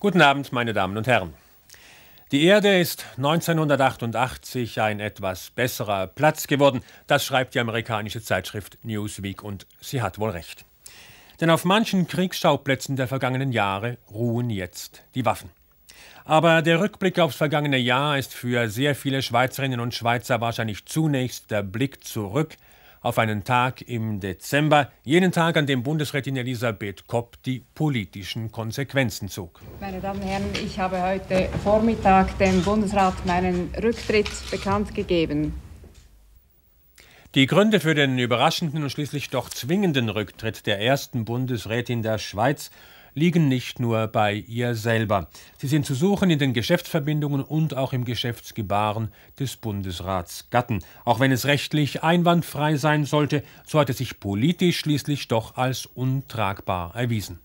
Guten Abend, meine Damen und Herren. Die Erde ist 1988 ein etwas besserer Platz geworden. Das schreibt die amerikanische Zeitschrift Newsweek und sie hat wohl recht. Denn auf manchen Kriegsschauplätzen der vergangenen Jahre ruhen jetzt die Waffen. Aber der Rückblick aufs vergangene Jahr ist für sehr viele Schweizerinnen und Schweizer wahrscheinlich zunächst der Blick zurück auf einen Tag im Dezember, jenen Tag, an dem Bundesrätin Elisabeth Kopp die politischen Konsequenzen zog. Meine Damen und Herren, ich habe heute Vormittag dem Bundesrat meinen Rücktritt bekannt gegeben. Die Gründe für den überraschenden und schließlich doch zwingenden Rücktritt der ersten Bundesrätin der Schweiz liegen nicht nur bei ihr selber. Sie sind zu suchen in den Geschäftsverbindungen und auch im Geschäftsgebaren des Bundesratsgatten. Auch wenn es rechtlich einwandfrei sein sollte, so hat es sich politisch schließlich doch als untragbar erwiesen.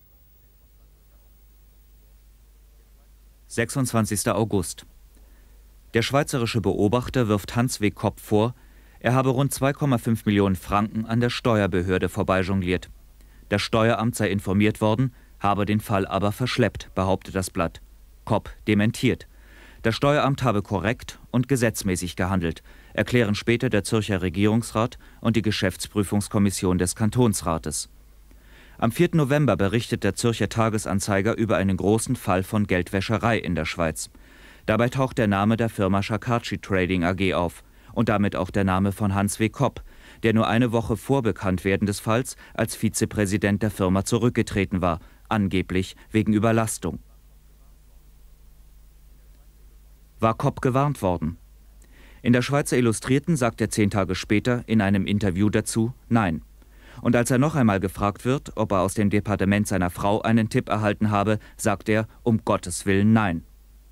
26. August. Der schweizerische Beobachter wirft Hans W. Kopp vor, er habe rund 2,5 Millionen Franken an der Steuerbehörde vorbeijongliert. Das Steueramt sei informiert worden, habe den Fall aber verschleppt, behauptet das Blatt. Kopp dementiert. Das Steueramt habe korrekt und gesetzmäßig gehandelt, erklären später der Zürcher Regierungsrat und die Geschäftsprüfungskommission des Kantonsrates. Am 4. November berichtet der Zürcher Tagesanzeiger über einen großen Fall von Geldwäscherei in der Schweiz. Dabei taucht der Name der Firma Shakachi Trading AG auf und damit auch der Name von Hans W. Kopp, der nur eine Woche vor Bekanntwerden des Falls als Vizepräsident der Firma zurückgetreten war, angeblich wegen Überlastung. War Kopp gewarnt worden? In der Schweizer Illustrierten sagt er 10 Tage später in einem Interview dazu Nein. Und als er noch einmal gefragt wird, ob er aus dem Departement seiner Frau einen Tipp erhalten habe, sagt er um Gottes Willen Nein.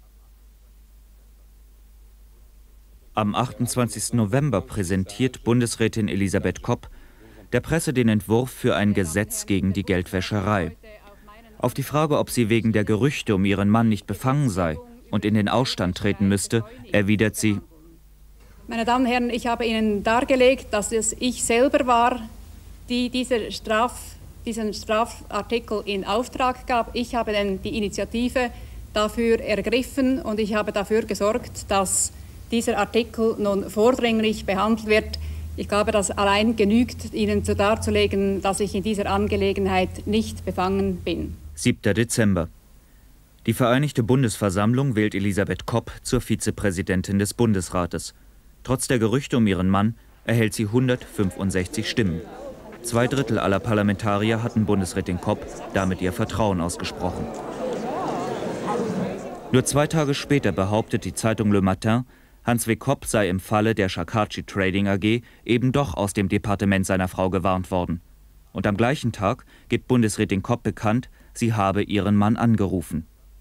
Am 28. November präsentiert Bundesrätin Elisabeth Kopp der Presse den Entwurf für ein Gesetz gegen die Geldwäscherei. Auf die Frage, ob sie wegen der Gerüchte um ihren Mann nicht befangen sei und in den Ausstand treten müsste, erwidert sie: Meine Damen und Herren, ich habe Ihnen dargelegt, dass es ich selber war, die diesen Strafartikel in Auftrag gab. Ich habe die Initiative dafür ergriffen und ich habe dafür gesorgt, dass dieser Artikel nun vordringlich behandelt wird. Ich glaube, das allein genügt, Ihnen darzulegen, dass ich in dieser Angelegenheit nicht befangen bin. 7. Dezember. Die Vereinigte Bundesversammlung wählt Elisabeth Kopp zur Vizepräsidentin des Bundesrates. Trotz der Gerüchte um ihren Mann erhält sie 165 Stimmen. 2/3 aller Parlamentarier hatten Bundesrätin Kopp damit ihr Vertrauen ausgesprochen. Nur 2 Tage später behauptet die Zeitung Le Matin, Hans W. Kopp sei im Falle der Shakachi Trading AG eben doch aus dem Departement seiner Frau gewarnt worden. Und am gleichen Tag gibt Bundesrätin Kopp bekannt, sie habe ihren Mann angerufen.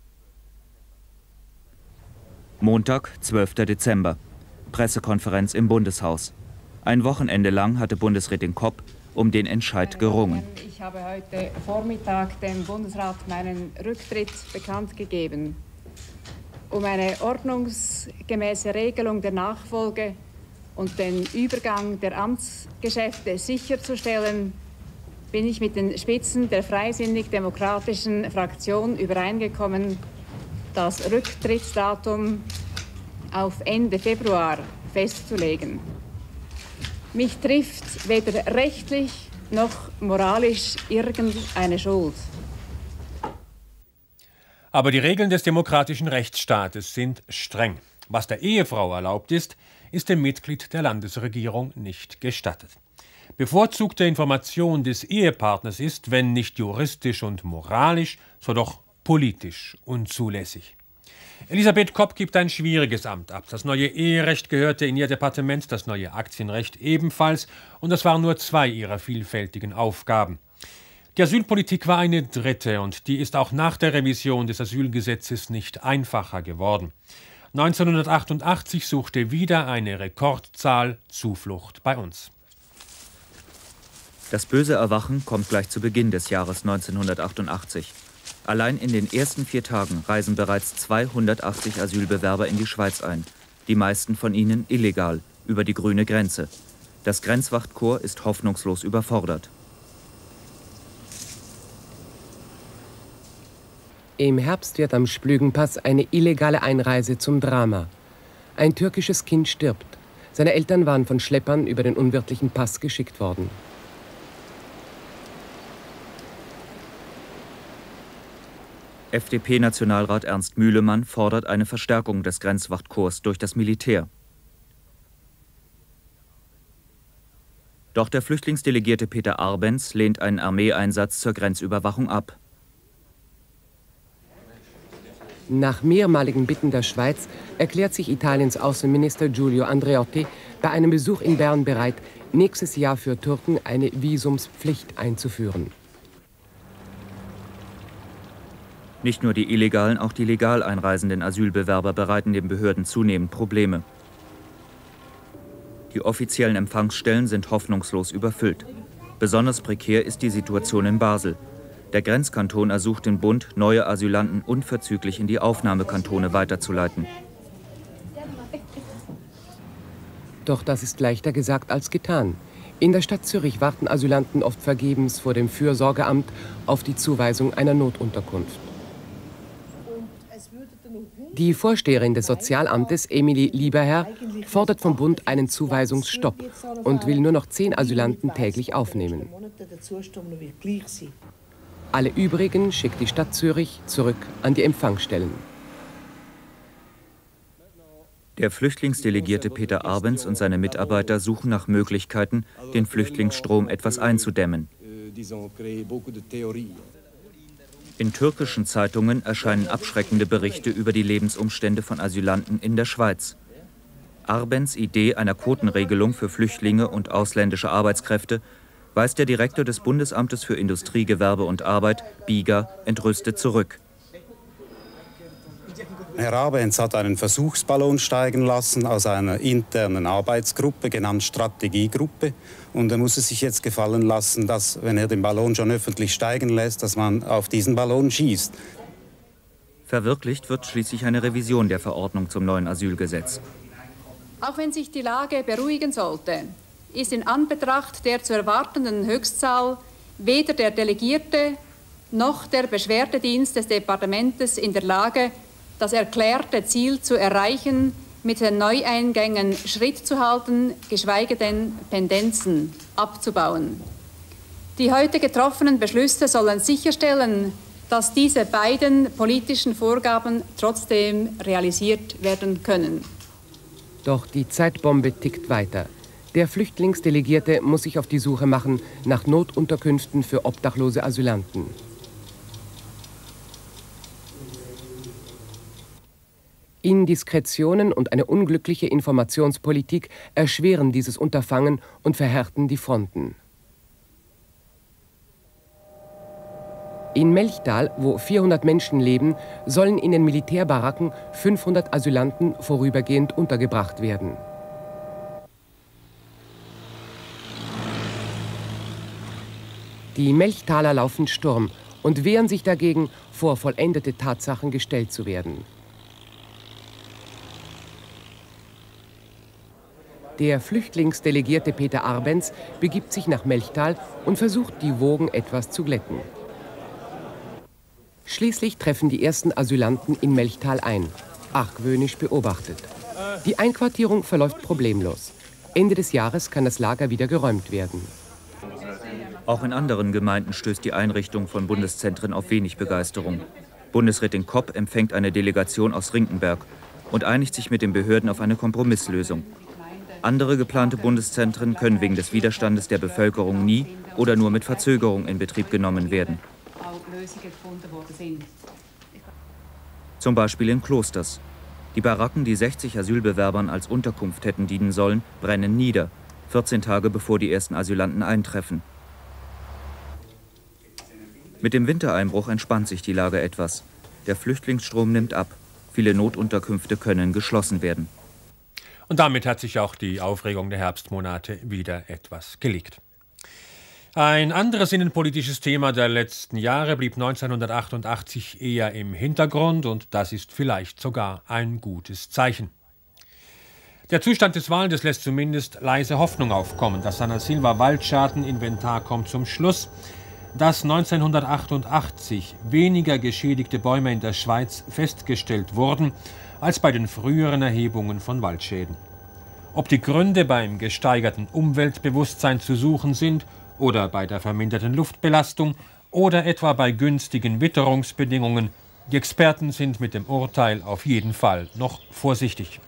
Montag, 12. Dezember. Pressekonferenz im Bundeshaus. Ein Wochenende lang hatte Bundesrätin Kopp um den Entscheid gerungen. Ich habe heute Vormittag dem Bundesrat meinen Rücktritt bekannt gegeben. Um eine ordnungsgemäße Regelung der Nachfolge und den Übergang der Amtsgeschäfte sicherzustellen, bin ich mit den Spitzen der Freisinnig-Demokratischen Fraktion übereingekommen, das Rücktrittsdatum auf Ende Februar festzulegen. Mich trifft weder rechtlich noch moralisch irgendeine Schuld. Aber die Regeln des demokratischen Rechtsstaates sind streng. Was der Ehefrau erlaubt ist, ist dem Mitglied der Landesregierung nicht gestattet. Bevorzugte Information des Ehepartners ist, wenn nicht juristisch und moralisch, so doch politisch unzulässig. Elisabeth Kopp gibt ein schwieriges Amt ab. Das neue Eherecht gehörte in ihr Departement, das neue Aktienrecht ebenfalls, und das waren nur 2 ihrer vielfältigen Aufgaben. Die Asylpolitik war eine dritte und die ist auch nach der Revision des Asylgesetzes nicht einfacher geworden. 1988 suchte wieder eine Rekordzahl Zuflucht bei uns. Das böse Erwachen kommt gleich zu Beginn des Jahres 1988. Allein in den ersten 4 Tagen reisen bereits 280 Asylbewerber in die Schweiz ein. Die meisten von ihnen illegal, über die grüne Grenze. Das Grenzwachtkorps ist hoffnungslos überfordert. Im Herbst wird am Splügenpass eine illegale Einreise zum Drama. Ein türkisches Kind stirbt. Seine Eltern waren von Schleppern über den unwirtlichen Pass geschickt worden. FDP-Nationalrat Ernst Mühlemann fordert eine Verstärkung des Grenzwachtkorps durch das Militär. Doch der Flüchtlingsdelegierte Peter Arbenz lehnt einen Armeeeinsatz zur Grenzüberwachung ab. Nach mehrmaligen Bitten der Schweiz erklärt sich Italiens Außenminister Giulio Andreotti bei einem Besuch in Bern bereit, nächstes Jahr für Türken eine Visumspflicht einzuführen. Nicht nur die illegalen, auch die legal einreisenden Asylbewerber bereiten den Behörden zunehmend Probleme. Die offiziellen Empfangsstellen sind hoffnungslos überfüllt. Besonders prekär ist die Situation in Basel. Der Grenzkanton ersucht den Bund, neue Asylanten unverzüglich in die Aufnahmekantone weiterzuleiten. Doch das ist leichter gesagt als getan. In der Stadt Zürich warten Asylanten oft vergebens vor dem Fürsorgeamt auf die Zuweisung einer Notunterkunft. Die Vorsteherin des Sozialamtes, Emilie Lieberherr, fordert vom Bund einen Zuweisungsstopp und will nur noch 10 Asylanten täglich aufnehmen. Alle übrigen schickt die Stadt Zürich zurück an die Empfangsstellen. Der Flüchtlingsdelegierte Peter Arbenz und seine Mitarbeiter suchen nach Möglichkeiten, den Flüchtlingsstrom etwas einzudämmen. In türkischen Zeitungen erscheinen abschreckende Berichte über die Lebensumstände von Asylanten in der Schweiz. Arbenz' Idee einer Quotenregelung für Flüchtlinge und ausländische Arbeitskräfte weist der Direktor des Bundesamtes für Industrie, Gewerbe und Arbeit, BIGA, entrüstet zurück. Herr Arbenz hat einen Versuchsballon steigen lassen aus einer internen Arbeitsgruppe, genannt Strategiegruppe. Und er muss es sich jetzt gefallen lassen, dass, wenn er den Ballon schon öffentlich steigen lässt, dass man auf diesen Ballon schießt. Verwirklicht wird schließlich eine Revision der Verordnung zum neuen Asylgesetz. Auch wenn sich die Lage beruhigen sollte, ist in Anbetracht der zu erwartenden Höchstzahl weder der Delegierte noch der Beschwerdedienst des Departements in der Lage, das erklärte Ziel zu erreichen, mit den Neueingängen Schritt zu halten, geschweige denn Pendenzen abzubauen. Die heute getroffenen Beschlüsse sollen sicherstellen, dass diese beiden politischen Vorgaben trotzdem realisiert werden können. Doch die Zeitbombe tickt weiter. Der Flüchtlingsdelegierte muss sich auf die Suche machen nach Notunterkünften für obdachlose Asylanten. Indiskretionen und eine unglückliche Informationspolitik erschweren dieses Unterfangen und verhärten die Fronten. In Melchtal, wo 400 Menschen leben, sollen in den Militärbaracken 500 Asylanten vorübergehend untergebracht werden. Die Melchtaler laufen Sturm und wehren sich dagegen, vor vollendete Tatsachen gestellt zu werden. Der Flüchtlingsdelegierte Peter Arbenz begibt sich nach Melchtal und versucht, die Wogen etwas zu glätten. Schließlich treffen die ersten Asylanten in Melchtal ein, argwöhnisch beobachtet. Die Einquartierung verläuft problemlos. Ende des Jahres kann das Lager wieder geräumt werden. Auch in anderen Gemeinden stößt die Einrichtung von Bundeszentren auf wenig Begeisterung. Bundesrätin Kopp empfängt eine Delegation aus Rinkenberg und einigt sich mit den Behörden auf eine Kompromisslösung. Andere geplante Bundeszentren können wegen des Widerstandes der Bevölkerung nie oder nur mit Verzögerung in Betrieb genommen werden. Zum Beispiel in Klosters. Die Baracken, die 60 Asylbewerbern als Unterkunft hätten dienen sollen, brennen nieder, 14 Tage bevor die ersten Asylanten eintreffen. Mit dem Wintereinbruch entspannt sich die Lage etwas. Der Flüchtlingsstrom nimmt ab. Viele Notunterkünfte können geschlossen werden. Und damit hat sich auch die Aufregung der Herbstmonate wieder etwas gelegt. Ein anderes innenpolitisches Thema der letzten Jahre blieb 1988 eher im Hintergrund und das ist vielleicht sogar ein gutes Zeichen. Der Zustand des Waldes lässt zumindest leise Hoffnung aufkommen. Das Sana Silva Waldscharteninventar kommt zum Schluss. Dass 1988 weniger geschädigte Bäume in der Schweiz festgestellt wurden als bei den früheren Erhebungen von Waldschäden. Ob die Gründe beim gesteigerten Umweltbewusstsein zu suchen sind oder bei der verminderten Luftbelastung oder etwa bei günstigen Witterungsbedingungen, die Experten sind mit dem Urteil auf jeden Fall noch vorsichtig.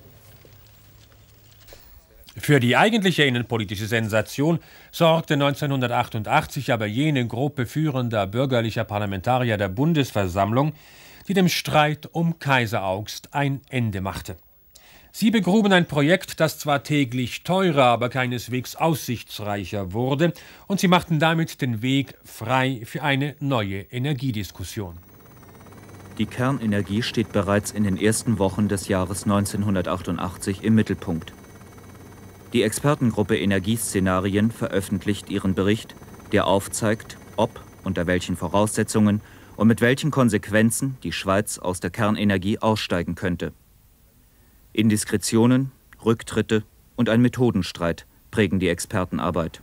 Für die eigentliche innenpolitische Sensation sorgte 1988 aber jene Gruppe führender bürgerlicher Parlamentarier der Bundesversammlung, die dem Streit um Kaiseraugst ein Ende machte. Sie begruben ein Projekt, das zwar täglich teurer, aber keineswegs aussichtsreicher wurde, und sie machten damit den Weg frei für eine neue Energiediskussion. Die Kernenergie steht bereits in den ersten Wochen des Jahres 1988 im Mittelpunkt. Die Expertengruppe Energieszenarien veröffentlicht ihren Bericht, der aufzeigt, ob, unter welchen Voraussetzungen und mit welchen Konsequenzen die Schweiz aus der Kernenergie aussteigen könnte. Indiskretionen, Rücktritte und ein Methodenstreit prägen die Expertenarbeit.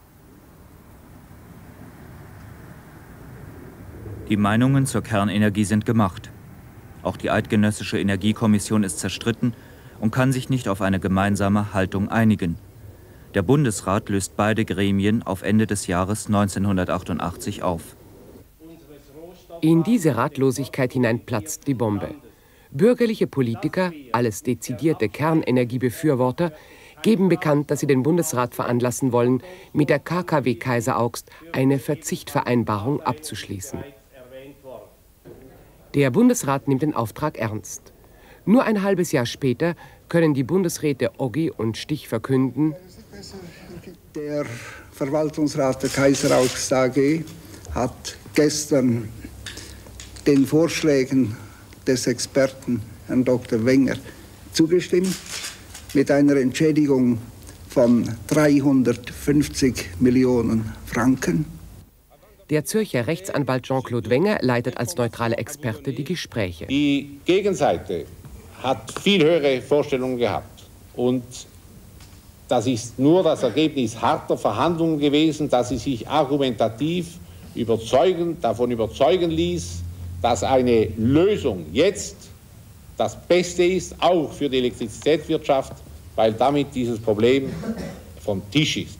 Die Meinungen zur Kernenergie sind gemacht. Auch die Eidgenössische Energiekommission ist zerstritten und kann sich nicht auf eine gemeinsame Haltung einigen. Der Bundesrat löst beide Gremien auf Ende des Jahres 1988 auf. In diese Ratlosigkeit hinein platzt die Bombe. Bürgerliche Politiker, alles dezidierte Kernenergiebefürworter, geben bekannt, dass sie den Bundesrat veranlassen wollen, mit der KKW Kaiseraugst eine Verzichtvereinbarung abzuschließen. Der Bundesrat nimmt den Auftrag ernst. Nur ein halbes Jahr später können die Bundesräte Oggi und Stich verkünden: Der Verwaltungsrat der Kaiseraugst AG hat gestern den Vorschlägen des Experten, Herrn Dr. Wenger, zugestimmt, mit einer Entschädigung von 350 Millionen Franken. Der Zürcher Rechtsanwalt Jean-Claude Wenger leitet als neutraler Experte die Gespräche. Die Gegenseite hat viel höhere Vorstellungen gehabt. Und das ist nur das Ergebnis harter Verhandlungen gewesen, dass sie sich argumentativ davon überzeugen ließ, dass eine Lösung jetzt das Beste ist, auch für die Elektrizitätswirtschaft, weil damit dieses Problem vom Tisch ist.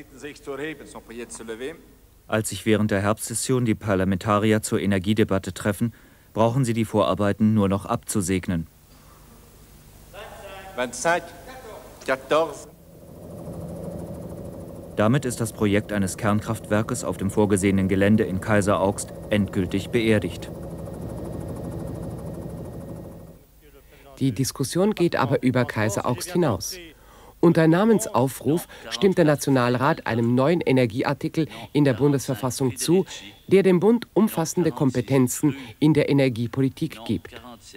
Als sich während der Herbstsession die Parlamentarier zur Energiedebatte treffen, brauchen sie die Vorarbeiten nur noch abzusegnen. 25, 14. Damit ist das Projekt eines Kernkraftwerkes auf dem vorgesehenen Gelände in Kaiseraugst endgültig beerdigt. Die Diskussion geht aber über Kaiseraugst hinaus. Unter Namensaufruf stimmt der Nationalrat einem neuen Energieartikel in der Bundesverfassung zu, der dem Bund umfassende Kompetenzen in der Energiepolitik gibt.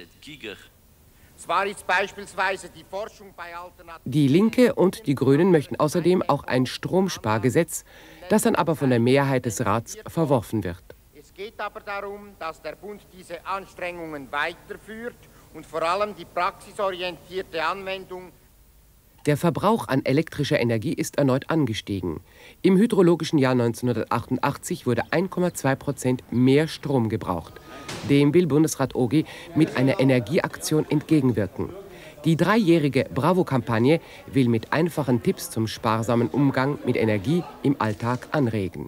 Die Linke und die Grünen möchten außerdem auch ein Stromspargesetz, das dann aber von der Mehrheit des Rats verworfen wird. Es geht aber darum, dass der Bund diese Anstrengungen weiterführt und vor allem die praxisorientierte Anwendung. Der Verbrauch an elektrischer Energie ist erneut angestiegen. Im hydrologischen Jahr 1988 wurde 1,2% mehr Strom gebraucht. Dem will Bundesrat Oggi mit einer Energieaktion entgegenwirken. Die 3-jährige Bravo-Kampagne will mit einfachen Tipps zum sparsamen Umgang mit Energie im Alltag anregen.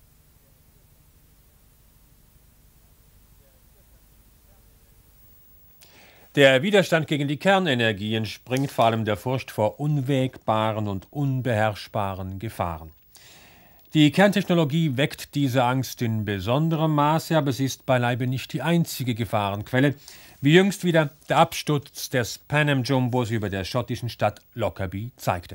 Der Widerstand gegen die Kernenergie entspringt vor allem der Furcht vor unwägbaren und unbeherrschbaren Gefahren. Die Kerntechnologie weckt diese Angst in besonderem Maße, aber sie ist beileibe nicht die einzige Gefahrenquelle, wie jüngst wieder der Absturz des Pan-Am-Jumbos über der schottischen Stadt Lockerbie zeigte.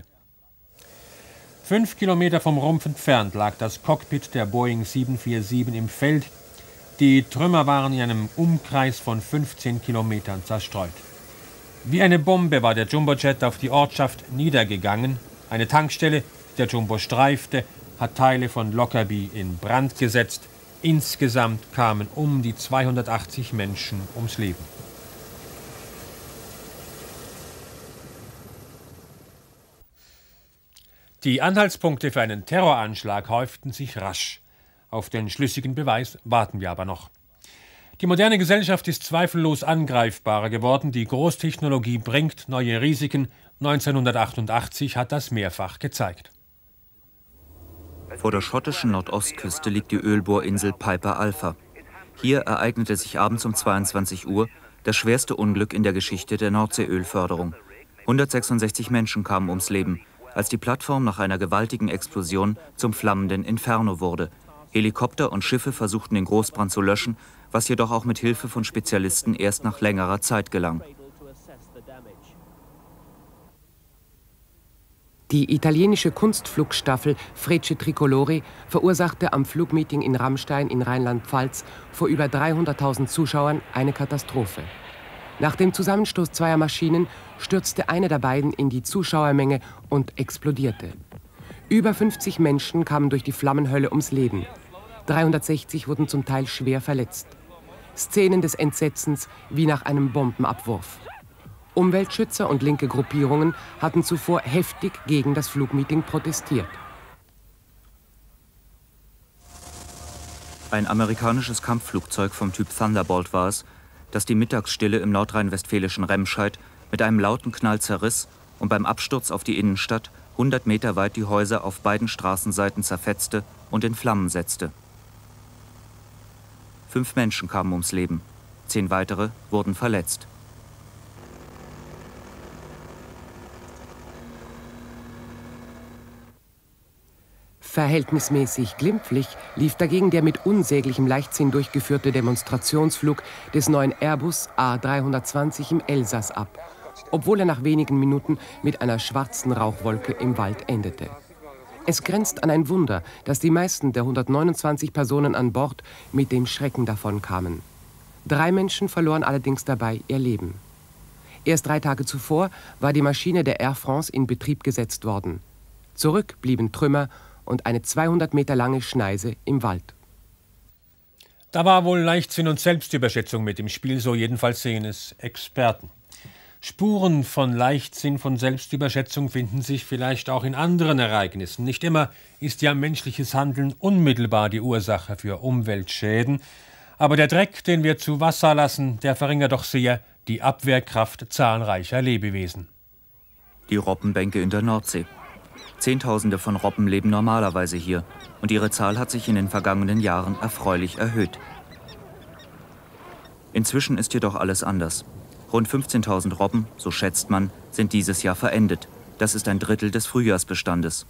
5 Kilometer vom Rumpf entfernt lag das Cockpit der Boeing 747 im Feld. Die Trümmer waren in einem Umkreis von 15 Kilometern zerstreut. Wie eine Bombe war der Jumbojet auf die Ortschaft niedergegangen. Eine Tankstelle, die der Jumbo streifte, hat Teile von Lockerbie in Brand gesetzt. Insgesamt kamen um die 280 Menschen ums Leben. Die Anhaltspunkte für einen Terroranschlag häuften sich rasch. Auf den schlüssigen Beweis warten wir aber noch. Die moderne Gesellschaft ist zweifellos angreifbarer geworden. Die Großtechnologie bringt neue Risiken. 1988 hat das mehrfach gezeigt. Vor der schottischen Nordostküste liegt die Ölbohrinsel Piper Alpha. Hier ereignete sich abends um 22 Uhr das schwerste Unglück in der Geschichte der Nordseeölförderung. 166 Menschen kamen ums Leben, als die Plattform nach einer gewaltigen Explosion zum flammenden Inferno wurde. Helikopter und Schiffe versuchten den Großbrand zu löschen, was jedoch auch mit Hilfe von Spezialisten erst nach längerer Zeit gelang. Die italienische Kunstflugstaffel Frecce Tricolori verursachte am Flugmeeting in Rammstein in Rheinland-Pfalz vor über 300.000 Zuschauern eine Katastrophe. Nach dem Zusammenstoß zweier Maschinen stürzte eine der beiden in die Zuschauermenge und explodierte. Über 50 Menschen kamen durch die Flammenhölle ums Leben. 360 wurden zum Teil schwer verletzt. Szenen des Entsetzens wie nach einem Bombenabwurf. Umweltschützer und linke Gruppierungen hatten zuvor heftig gegen das Flugmeeting protestiert. Ein amerikanisches Kampfflugzeug vom Typ Thunderbolt war es, das die Mittagsstille im nordrhein-westfälischen Remscheid mit einem lauten Knall zerriss und beim Absturz auf die Innenstadt 100 Meter weit die Häuser auf beiden Straßenseiten zerfetzte und in Flammen setzte. 5 Menschen kamen ums Leben, 10 weitere wurden verletzt. Verhältnismäßig glimpflich lief dagegen der mit unsäglichem Leichtsinn durchgeführte Demonstrationsflug des neuen Airbus A320 im Elsass ab, obwohl er nach wenigen Minuten mit einer schwarzen Rauchwolke im Wald endete. Es grenzt an ein Wunder, dass die meisten der 129 Personen an Bord mit dem Schrecken davon kamen. 3 Menschen verloren allerdings dabei ihr Leben. Erst 3 Tage zuvor war die Maschine der Air France in Betrieb gesetzt worden. Zurück blieben Trümmer und eine 200 Meter lange Schneise im Wald. Da war wohl Leichtsinn und Selbstüberschätzung mit im Spiel, so jedenfalls sehen es Experten. Spuren von Leichtsinn, von Selbstüberschätzung finden sich vielleicht auch in anderen Ereignissen. Nicht immer ist ja menschliches Handeln unmittelbar die Ursache für Umweltschäden. Aber der Dreck, den wir zu Wasser lassen, der verringert doch sehr die Abwehrkraft zahlreicher Lebewesen. Die Robbenbänke in der Nordsee. Zehntausende von Robben leben normalerweise hier und ihre Zahl hat sich in den vergangenen Jahren erfreulich erhöht. Inzwischen ist jedoch alles anders. Rund 15.000 Robben, so schätzt man, sind dieses Jahr verendet. Das ist ein Drittel des Frühjahrsbestandes.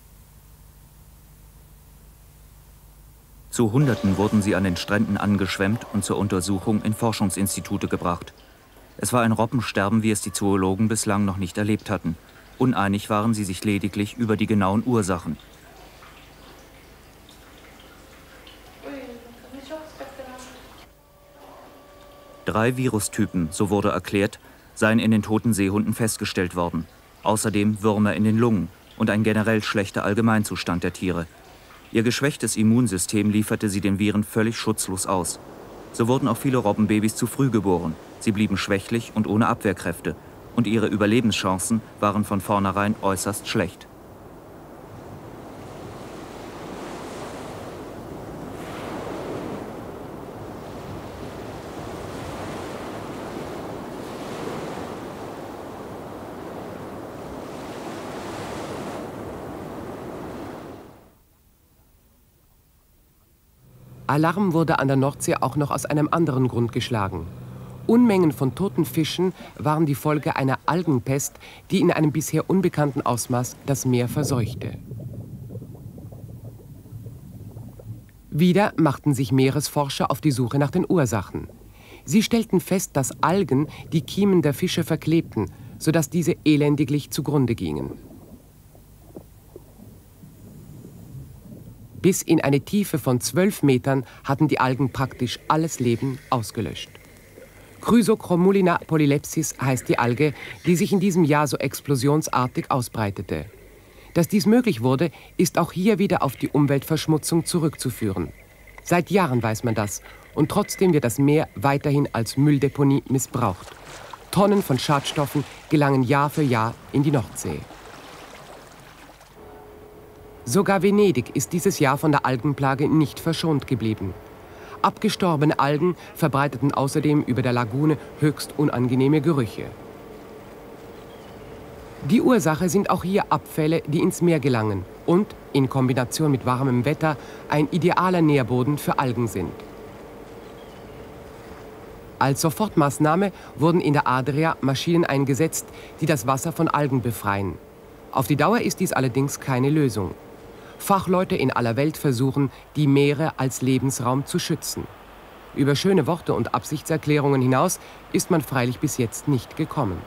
Zu Hunderten wurden sie an den Stränden angeschwemmt und zur Untersuchung in Forschungsinstitute gebracht. Es war ein Robbensterben, wie es die Zoologen bislang noch nicht erlebt hatten. Uneinig waren sie sich lediglich über die genauen Ursachen. Drei Virustypen, so wurde erklärt, seien in den toten Seehunden festgestellt worden. Außerdem Würmer in den Lungen und ein generell schlechter Allgemeinzustand der Tiere. Ihr geschwächtes Immunsystem lieferte sie den Viren völlig schutzlos aus. So wurden auch viele Robbenbabys zu früh geboren. Sie blieben schwächlich und ohne Abwehrkräfte. Und ihre Überlebenschancen waren von vornherein äußerst schlecht. Alarm wurde an der Nordsee auch noch aus einem anderen Grund geschlagen. Unmengen von toten Fischen waren die Folge einer Algenpest, die in einem bisher unbekannten Ausmaß das Meer verseuchte. Wieder machten sich Meeresforscher auf die Suche nach den Ursachen. Sie stellten fest, dass Algen die Kiemen der Fische verklebten, sodass diese elendiglich zugrunde gingen. Bis in eine Tiefe von 12 Metern hatten die Algen praktisch alles Leben ausgelöscht. Chrysochromulina polylepsis heißt die Alge, die sich in diesem Jahr so explosionsartig ausbreitete. Dass dies möglich wurde, ist auch hier wieder auf die Umweltverschmutzung zurückzuführen. Seit Jahren weiß man das und trotzdem wird das Meer weiterhin als Mülldeponie missbraucht. Tonnen von Schadstoffen gelangen Jahr für Jahr in die Nordsee. Sogar Venedig ist dieses Jahr von der Algenplage nicht verschont geblieben. Abgestorbene Algen verbreiteten außerdem über der Lagune höchst unangenehme Gerüche. Die Ursache sind auch hier Abfälle, die ins Meer gelangen und, in Kombination mit warmem Wetter, ein idealer Nährboden für Algen sind. Als Sofortmaßnahme wurden in der Adria Maschinen eingesetzt, die das Wasser von Algen befreien. Auf die Dauer ist dies allerdings keine Lösung. Fachleute in aller Welt versuchen, die Meere als Lebensraum zu schützen. Über schöne Worte und Absichtserklärungen hinaus ist man freilich bis jetzt nicht gekommen.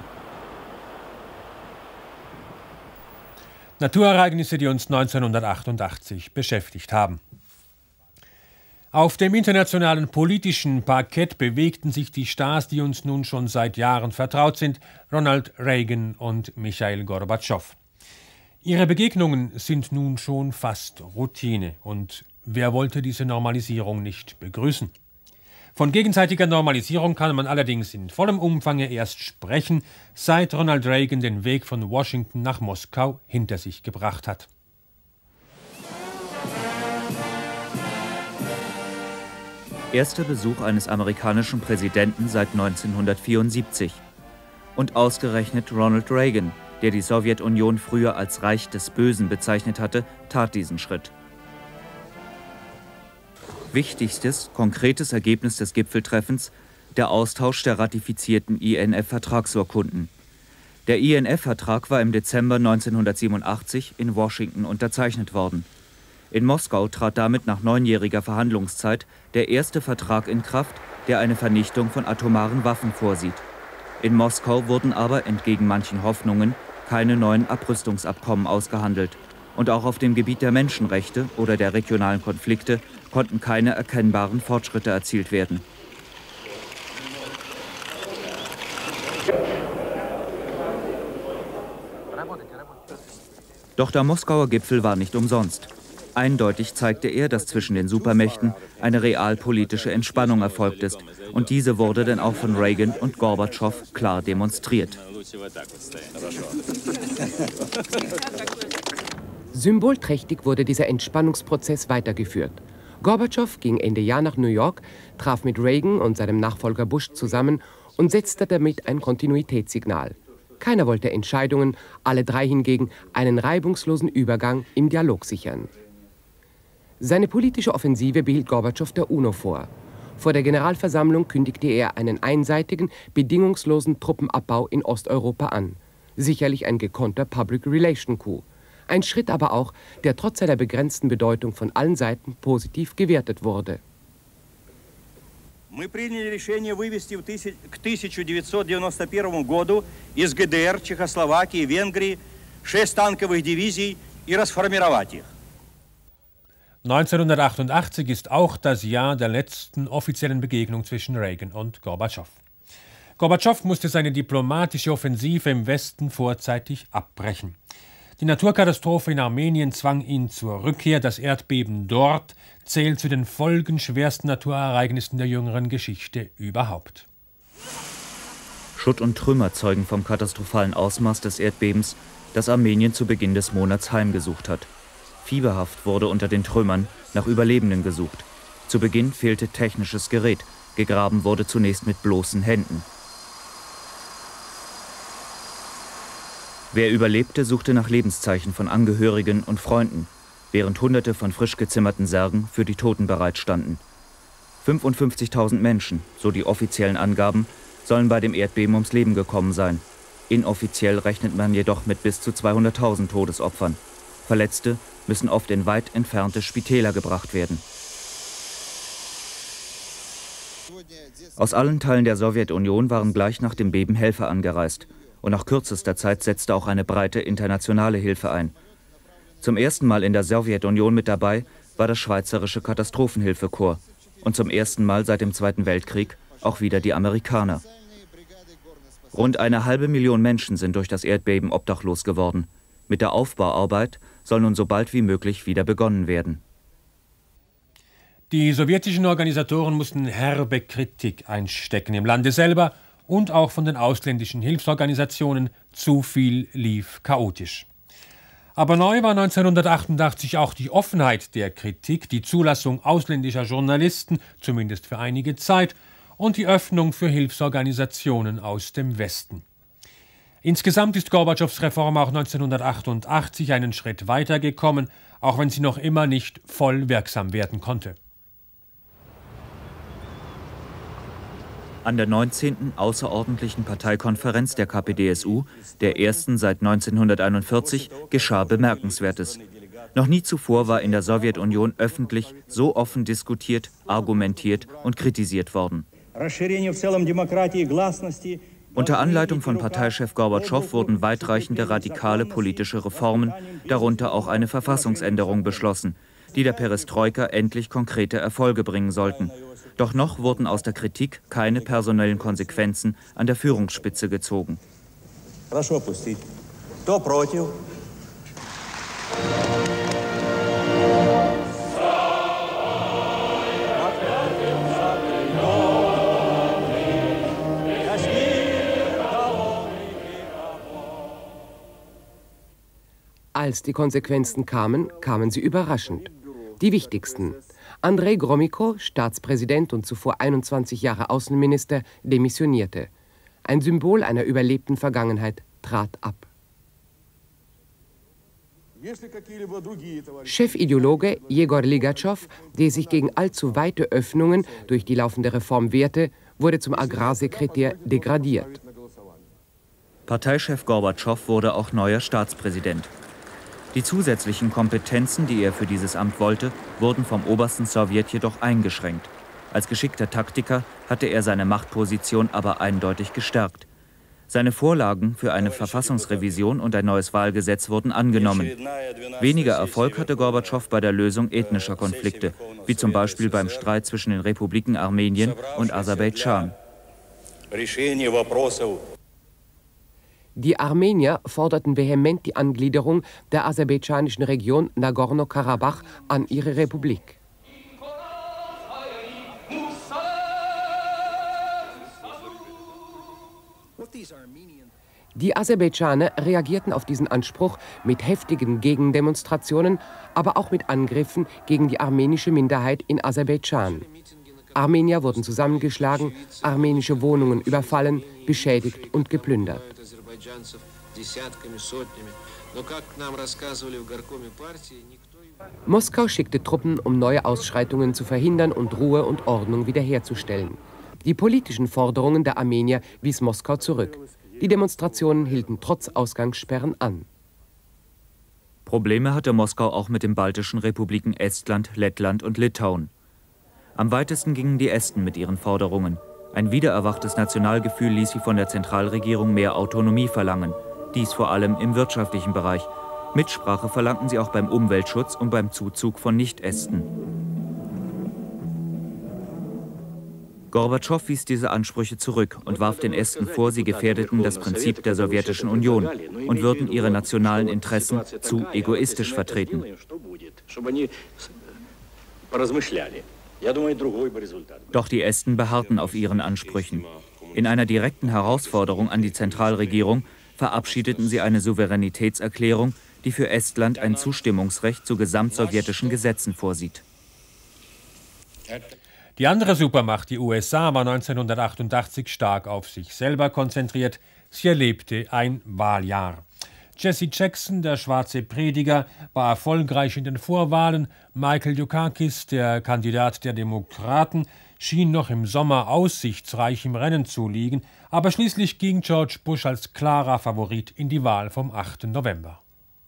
Naturereignisse, die uns 1988 beschäftigt haben. Auf dem internationalen politischen Parkett bewegten sich die Stars, die uns nun schon seit Jahren vertraut sind, Ronald Reagan und Michail Gorbatschow. Ihre Begegnungen sind nun schon fast Routine. Und wer wollte diese Normalisierung nicht begrüßen? Von gegenseitiger Normalisierung kann man allerdings in vollem Umfange erst sprechen, seit Ronald Reagan den Weg von Washington nach Moskau hinter sich gebracht hat. Erster Besuch eines amerikanischen Präsidenten seit 1974. Und ausgerechnet Ronald Reagan, der die Sowjetunion früher als Reich des Bösen bezeichnet hatte, tat diesen Schritt. Wichtigstes, konkretes Ergebnis des Gipfeltreffens: der Austausch der ratifizierten INF-Vertragsurkunden. Der INF-Vertrag war im Dezember 1987 in Washington unterzeichnet worden. In Moskau trat damit nach 9-jähriger Verhandlungszeit der erste Vertrag in Kraft, der eine Vernichtung von atomaren Waffen vorsieht. In Moskau wurden aber, entgegen manchen Hoffnungen, keine neuen Abrüstungsabkommen ausgehandelt. Und auch auf dem Gebiet der Menschenrechte oder der regionalen Konflikte konnten keine erkennbaren Fortschritte erzielt werden. Doch der Moskauer Gipfel war nicht umsonst. Eindeutig zeigte er, dass zwischen den Supermächten eine realpolitische Entspannung erfolgt ist. Und diese wurde dann auch von Reagan und Gorbatschow klar demonstriert. Symbolträchtig wurde dieser Entspannungsprozess weitergeführt. Gorbatschow ging Ende Jahr nach New York, traf mit Reagan und seinem Nachfolger Bush zusammen und setzte damit ein Kontinuitätssignal. Keiner wollte Entscheidungen, alle drei hingegen einen reibungslosen Übergang im Dialog sichern. Seine politische Offensive behielt Gorbatschow der UNO vor. Vor der Generalversammlung kündigte er einen einseitigen, bedingungslosen Truppenabbau in Osteuropa an. Sicherlich ein gekonnter Public-Relation-Coup. Ein Schritt aber auch, der trotz seiner begrenzten Bedeutung von allen Seiten positiv gewertet wurde. Мы приняли решение вывести к 1991 году из ГДР, Чехословакии, Венгрии 6 танковых дивизий и расформировать их. 1988 ist auch das Jahr der letzten offiziellen Begegnung zwischen Reagan und Gorbatschow. Gorbatschow musste seine diplomatische Offensive im Westen vorzeitig abbrechen. Die Naturkatastrophe in Armenien zwang ihn zur Rückkehr. Das Erdbeben dort zählt zu den folgenschwersten Naturereignissen der jüngeren Geschichte überhaupt. Schutt und Trümmer zeugen vom katastrophalen Ausmaß des Erdbebens, das Armenien zu Beginn des Monats heimgesucht hat. Fieberhaft wurde unter den Trümmern nach Überlebenden gesucht. Zu Beginn fehlte technisches Gerät. Gegraben wurde zunächst mit bloßen Händen. Wer überlebte, suchte nach Lebenszeichen von Angehörigen und Freunden, während Hunderte von frisch gezimmerten Särgen für die Toten bereitstanden. 55.000 Menschen, so die offiziellen Angaben, sollen bei dem Erdbeben ums Leben gekommen sein. Inoffiziell rechnet man jedoch mit bis zu 200.000 Todesopfern. Verletzte müssen oft in weit entfernte Spitäler gebracht werden. Aus allen Teilen der Sowjetunion waren gleich nach dem Beben Helfer angereist. Und nach kürzester Zeit setzte auch eine breite internationale Hilfe ein. Zum ersten Mal in der Sowjetunion mit dabei war das Schweizerische Katastrophenhilfekorps. Und zum ersten Mal seit dem Zweiten Weltkrieg auch wieder die Amerikaner. Rund 500.000 Menschen sind durch das Erdbeben obdachlos geworden. Mit der Aufbauarbeit soll nun so bald wie möglich wieder begonnen werden. Die sowjetischen Organisatoren mussten herbe Kritik einstecken im Lande selber und auch von den ausländischen Hilfsorganisationen. Zu viel lief chaotisch. Aber neu war 1988 auch die Offenheit der Kritik, die Zulassung ausländischer Journalisten, zumindest für einige Zeit, und die Öffnung für Hilfsorganisationen aus dem Westen. Insgesamt ist Gorbatschows Reform auch 1988 einen Schritt weitergekommen, auch wenn sie noch immer nicht voll wirksam werden konnte. An der 19. außerordentlichen Parteikonferenz der KPDSU, der ersten seit 1941, geschah Bemerkenswertes. Noch nie zuvor war in der Sowjetunion öffentlich so offen diskutiert, argumentiert und kritisiert worden. Unter Anleitung von Parteichef Gorbatschow wurden weitreichende radikale politische Reformen, darunter auch eine Verfassungsänderung, beschlossen, die der Perestroika endlich konkrete Erfolge bringen sollten. Doch noch wurden aus der Kritik keine personellen Konsequenzen an der Führungsspitze gezogen. Als die Konsequenzen kamen, kamen sie überraschend. Die wichtigsten: Andrei Gromyko, Staatspräsident und zuvor 21 Jahre Außenminister, demissionierte. Ein Symbol einer überlebten Vergangenheit trat ab. Chefideologe Jegor Ligatschow, der sich gegen allzu weite Öffnungen durch die laufende Reform wehrte, wurde zum Agrarsekretär degradiert. Parteichef Gorbatschow wurde auch neuer Staatspräsident. Die zusätzlichen Kompetenzen, die er für dieses Amt wollte, wurden vom obersten Sowjet jedoch eingeschränkt. Als geschickter Taktiker hatte er seine Machtposition aber eindeutig gestärkt. Seine Vorlagen für eine Verfassungsrevision und ein neues Wahlgesetz wurden angenommen. Weniger Erfolg hatte Gorbatschow bei der Lösung ethnischer Konflikte, wie zum Beispiel beim Streit zwischen den Republiken Armenien und Aserbaidschan. Die Armenier forderten vehement die Angliederung der aserbaidschanischen Region Nagorno-Karabach an ihre Republik. Die Aserbaidschaner reagierten auf diesen Anspruch mit heftigen Gegendemonstrationen, aber auch mit Angriffen gegen die armenische Minderheit in Aserbaidschan. Armenier wurden zusammengeschlagen, armenische Wohnungen überfallen, beschädigt und geplündert. Moskau schickte Truppen, um neue Ausschreitungen zu verhindern und Ruhe und Ordnung wiederherzustellen. Die politischen Forderungen der Armenier wies Moskau zurück. Die Demonstrationen hielten trotz Ausgangssperren an. Probleme hatte Moskau auch mit den baltischen Republiken Estland, Lettland und Litauen. Am weitesten gingen die Esten mit ihren Forderungen. Ein wiedererwachtes Nationalgefühl ließ sie von der Zentralregierung mehr Autonomie verlangen. Dies vor allem im wirtschaftlichen Bereich. Mitsprache verlangten sie auch beim Umweltschutz und beim Zuzug von Nicht-Esten. Gorbatschow wies diese Ansprüche zurück und warf den Esten vor, sie gefährdeten das Prinzip der Sowjetischen Union und würden ihre nationalen Interessen zu egoistisch vertreten. Doch die Esten beharrten auf ihren Ansprüchen. In einer direkten Herausforderung an die Zentralregierung verabschiedeten sie eine Souveränitätserklärung, die für Estland ein Zustimmungsrecht zu gesamtsowjetischen Gesetzen vorsieht. Die andere Supermacht, die USA, war 1988 stark auf sich selber konzentriert. Sie erlebte ein Wahljahr. Jesse Jackson, der schwarze Prediger, war erfolgreich in den Vorwahlen. Michael Dukakis, der Kandidat der Demokraten, schien noch im Sommer aussichtsreich im Rennen zu liegen. Aber schließlich ging George Bush als klarer Favorit in die Wahl vom 8. November.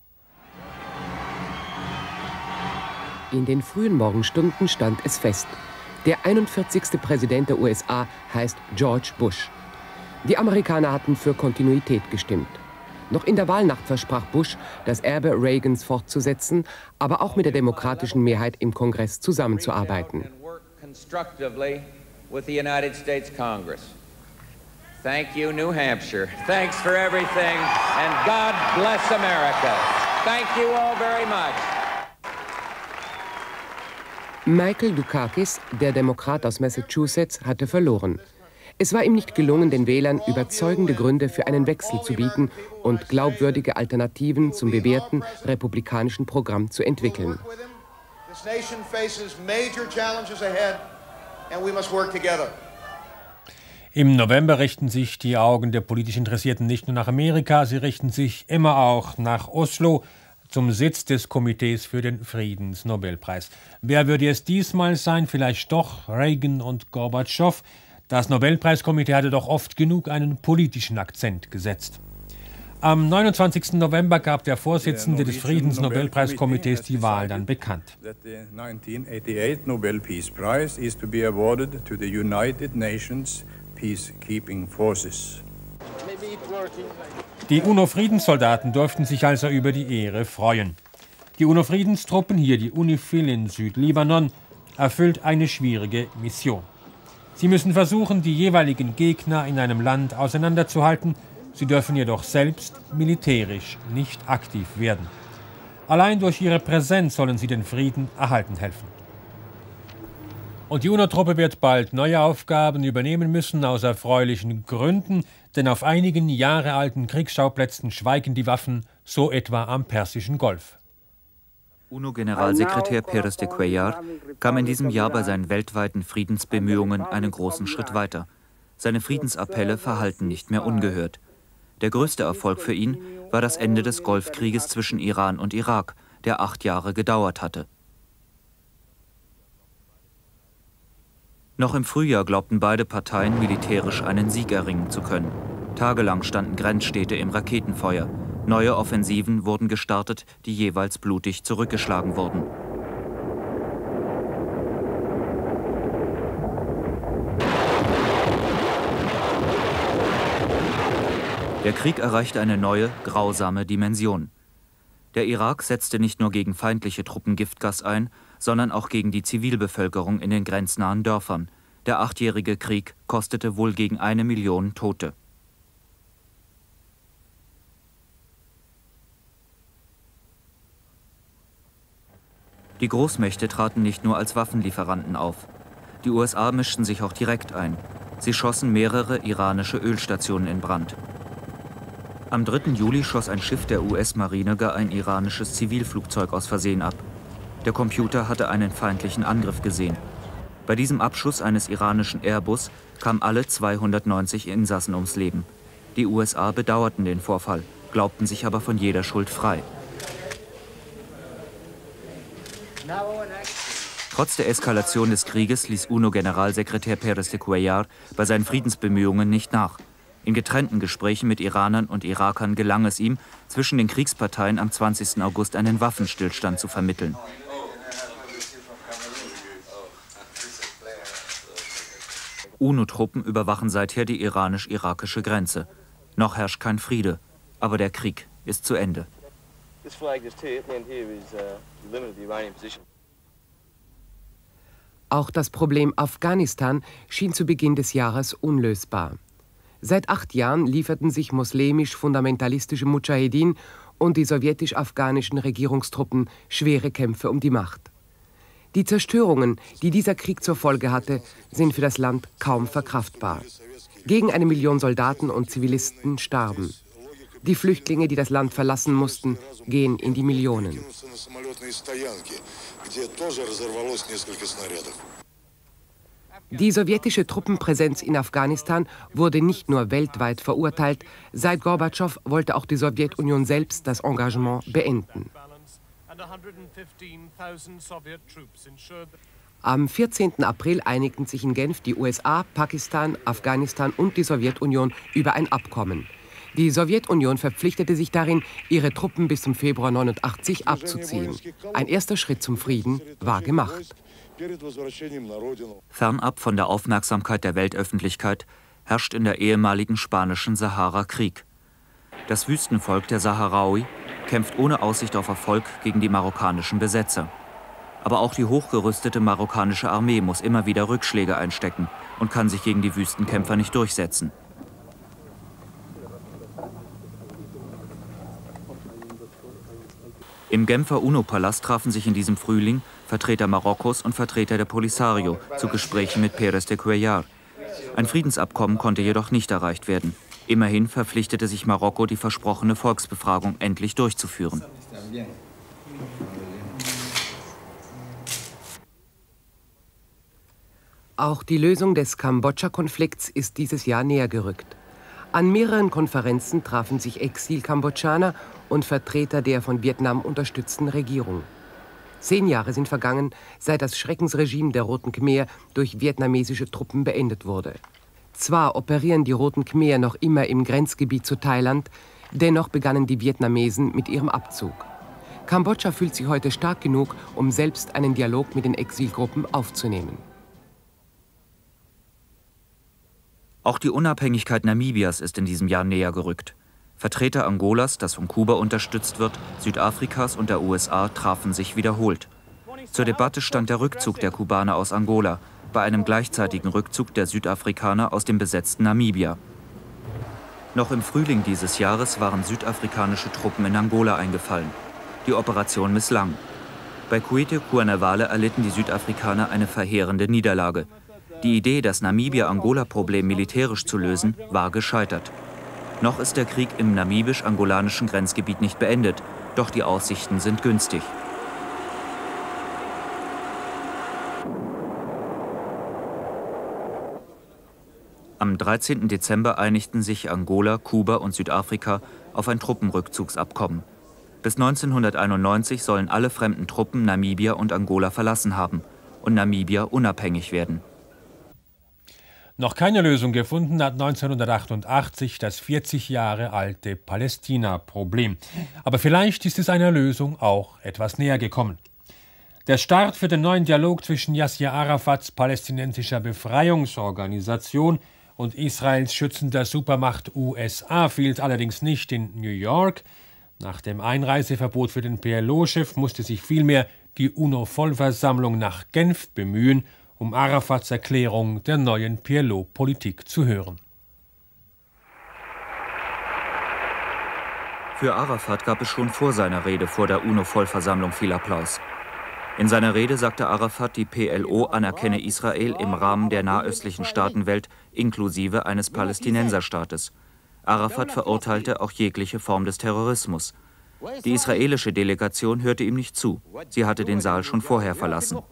In den frühen Morgenstunden stand es fest. Der 41. Präsident der USA heißt George Bush. Die Amerikaner hatten für Kontinuität gestimmt. Noch in der Wahlnacht versprach Bush, das Erbe Reagans fortzusetzen, aber auch mit der demokratischen Mehrheit im Kongress zusammenzuarbeiten. Thank you, New Hampshire. Thanks for everything, and God bless America. Thank you all very much. Michael Dukakis, der Demokrat aus Massachusetts, hatte verloren. Es war ihm nicht gelungen, den Wählern überzeugende Gründe für einen Wechsel zu bieten und glaubwürdige Alternativen zum bewährten republikanischen Programm zu entwickeln. Im November richten sich die Augen der politisch Interessierten nicht nur nach Amerika, sie richten sich immer auch nach Oslo, zum Sitz des Komitees für den Friedensnobelpreis. Wer würde es diesmal sein? Vielleicht doch Reagan und Gorbatschow. Das Nobelpreiskomitee hatte doch oft genug einen politischen Akzent gesetzt. Am 29. November gab der Vorsitzende des Friedensnobelpreiskomitees die Wahl dann bekannt. Der 1988 Nobel Peace Prize is to be awarded to the United Nations Peacekeeping Forces. Die UNO-Friedenssoldaten durften sich also über die Ehre freuen. Die UNO-Friedenstruppen, hier die UNIFIL in Südlibanon, erfüllt eine schwierige Mission. Sie müssen versuchen, die jeweiligen Gegner in einem Land auseinanderzuhalten. Sie dürfen jedoch selbst militärisch nicht aktiv werden. Allein durch ihre Präsenz sollen sie den Frieden erhalten helfen. Und die UNO-Truppe wird bald neue Aufgaben übernehmen müssen, aus erfreulichen Gründen, denn auf einigen Jahre alten Kriegsschauplätzen schweigen die Waffen, so etwa am Persischen Golf. UNO-Generalsekretär Pérez de Cuéllar kam in diesem Jahr bei seinen weltweiten Friedensbemühungen einen großen Schritt weiter. Seine Friedensappelle verhallten nicht mehr ungehört. Der größte Erfolg für ihn war das Ende des Golfkrieges zwischen Iran und Irak, der 8 Jahre gedauert hatte. Noch im Frühjahr glaubten beide Parteien, militärisch einen Sieg erringen zu können. Tagelang standen Grenzstädte im Raketenfeuer. Neue Offensiven wurden gestartet, die jeweils blutig zurückgeschlagen wurden. Der Krieg erreichte eine neue, grausame Dimension. Der Irak setzte nicht nur gegen feindliche Truppen Giftgas ein, sondern auch gegen die Zivilbevölkerung in den grenznahen Dörfern. Der 8-jährige Krieg kostete wohl gegen 1 Million Tote. Die Großmächte traten nicht nur als Waffenlieferanten auf. Die USA mischten sich auch direkt ein. Sie schossen mehrere iranische Ölstationen in Brand. Am 3. Juli schoss ein Schiff der US-Marine gar ein iranisches Zivilflugzeug aus Versehen ab. Der Computer hatte einen feindlichen Angriff gesehen. Bei diesem Abschuss eines iranischen Airbus kamen alle 290 Insassen ums Leben. Die USA bedauerten den Vorfall, glaubten sich aber von jeder Schuld frei. Trotz der Eskalation des Krieges ließ UNO-Generalsekretär Pérez de Cuéllar bei seinen Friedensbemühungen nicht nach. In getrennten Gesprächen mit Iranern und Irakern gelang es ihm, zwischen den Kriegsparteien am 20. August einen Waffenstillstand zu vermitteln. UNO-Truppen überwachen seither die iranisch-irakische Grenze. Noch herrscht kein Friede, aber der Krieg ist zu Ende. Auch das Problem Afghanistan schien zu Beginn des Jahres unlösbar. Seit 8 Jahren lieferten sich muslimisch-fundamentalistische Mudschahidin und die sowjetisch-afghanischen Regierungstruppen schwere Kämpfe um die Macht. Die Zerstörungen, die dieser Krieg zur Folge hatte, sind für das Land kaum verkraftbar. Gegen 1 Million Soldaten und Zivilisten starben. Die Flüchtlinge, die das Land verlassen mussten, gehen in die Millionen. Die sowjetische Truppenpräsenz in Afghanistan wurde nicht nur weltweit verurteilt, seit Gorbatschow wollte auch die Sowjetunion selbst das Engagement beenden. Am 14. April einigten sich in Genf die USA, Pakistan, Afghanistan und die Sowjetunion über ein Abkommen. Die Sowjetunion verpflichtete sich darin, ihre Truppen bis zum Februar 1989 abzuziehen. Ein erster Schritt zum Frieden war gemacht. Fernab von der Aufmerksamkeit der Weltöffentlichkeit herrscht in der ehemaligen spanischen Sahara Krieg. Das Wüstenvolk der Saharaui kämpft ohne Aussicht auf Erfolg gegen die marokkanischen Besetzer. Aber auch die hochgerüstete marokkanische Armee muss immer wieder Rückschläge einstecken und kann sich gegen die Wüstenkämpfer nicht durchsetzen. Im Genfer UNO-Palast trafen sich in diesem Frühling Vertreter Marokkos und Vertreter der Polisario zu Gesprächen mit Pérez de Cuéllar. Ein Friedensabkommen konnte jedoch nicht erreicht werden. Immerhin verpflichtete sich Marokko, die versprochene Volksbefragung endlich durchzuführen. Auch die Lösung des Kambodscha-Konflikts ist dieses Jahr näher gerückt. An mehreren Konferenzen trafen sich Exil-Kambodschaner und Vertreter der von Vietnam unterstützten Regierung. 10 Jahre sind vergangen, seit das Schreckensregime der Roten Khmer durch vietnamesische Truppen beendet wurde. Zwar operieren die Roten Khmer noch immer im Grenzgebiet zu Thailand, dennoch begannen die Vietnamesen mit ihrem Abzug. Kambodscha fühlt sich heute stark genug, um selbst einen Dialog mit den Exilgruppen aufzunehmen. Auch die Unabhängigkeit Namibias ist in diesem Jahr näher gerückt. Vertreter Angolas, das von Kuba unterstützt wird, Südafrikas und der USA trafen sich wiederholt. Zur Debatte stand der Rückzug der Kubaner aus Angola, bei einem gleichzeitigen Rückzug der Südafrikaner aus dem besetzten Namibia. Noch im Frühling dieses Jahres waren südafrikanische Truppen in Angola eingefallen. Die Operation misslang. Bei Cuete-Cuanavale erlitten die Südafrikaner eine verheerende Niederlage. Die Idee, das Namibia-Angola-Problem militärisch zu lösen, war gescheitert. Noch ist der Krieg im namibisch-angolanischen Grenzgebiet nicht beendet, doch die Aussichten sind günstig. Am 13. Dezember einigten sich Angola, Kuba und Südafrika auf ein Truppenrückzugsabkommen. Bis 1991 sollen alle fremden Truppen Namibia und Angola verlassen haben und Namibia unabhängig werden. Noch keine Lösung gefunden hat 1988 das 40 Jahre alte Palästina-Problem. Aber vielleicht ist es einer Lösung auch etwas näher gekommen. Der Start für den neuen Dialog zwischen Yasser Arafats palästinensischer Befreiungsorganisation und Israels schützender Supermacht USA fiel allerdings nicht in New York. Nach dem Einreiseverbot für den PLO-Chef musste sich vielmehr die UNO-Vollversammlung nach Genf bemühen, um Arafats Erklärung der neuen PLO-Politik zu hören. Für Arafat gab es schon vor seiner Rede vor der UNO-Vollversammlung viel Applaus. In seiner Rede sagte Arafat, die PLO anerkenne Israel im Rahmen der nahöstlichen Staatenwelt inklusive eines Palästinenserstaates. Arafat verurteilte auch jegliche Form des Terrorismus. Die israelische Delegation hörte ihm nicht zu. Sie hatte den Saal schon vorher verlassen.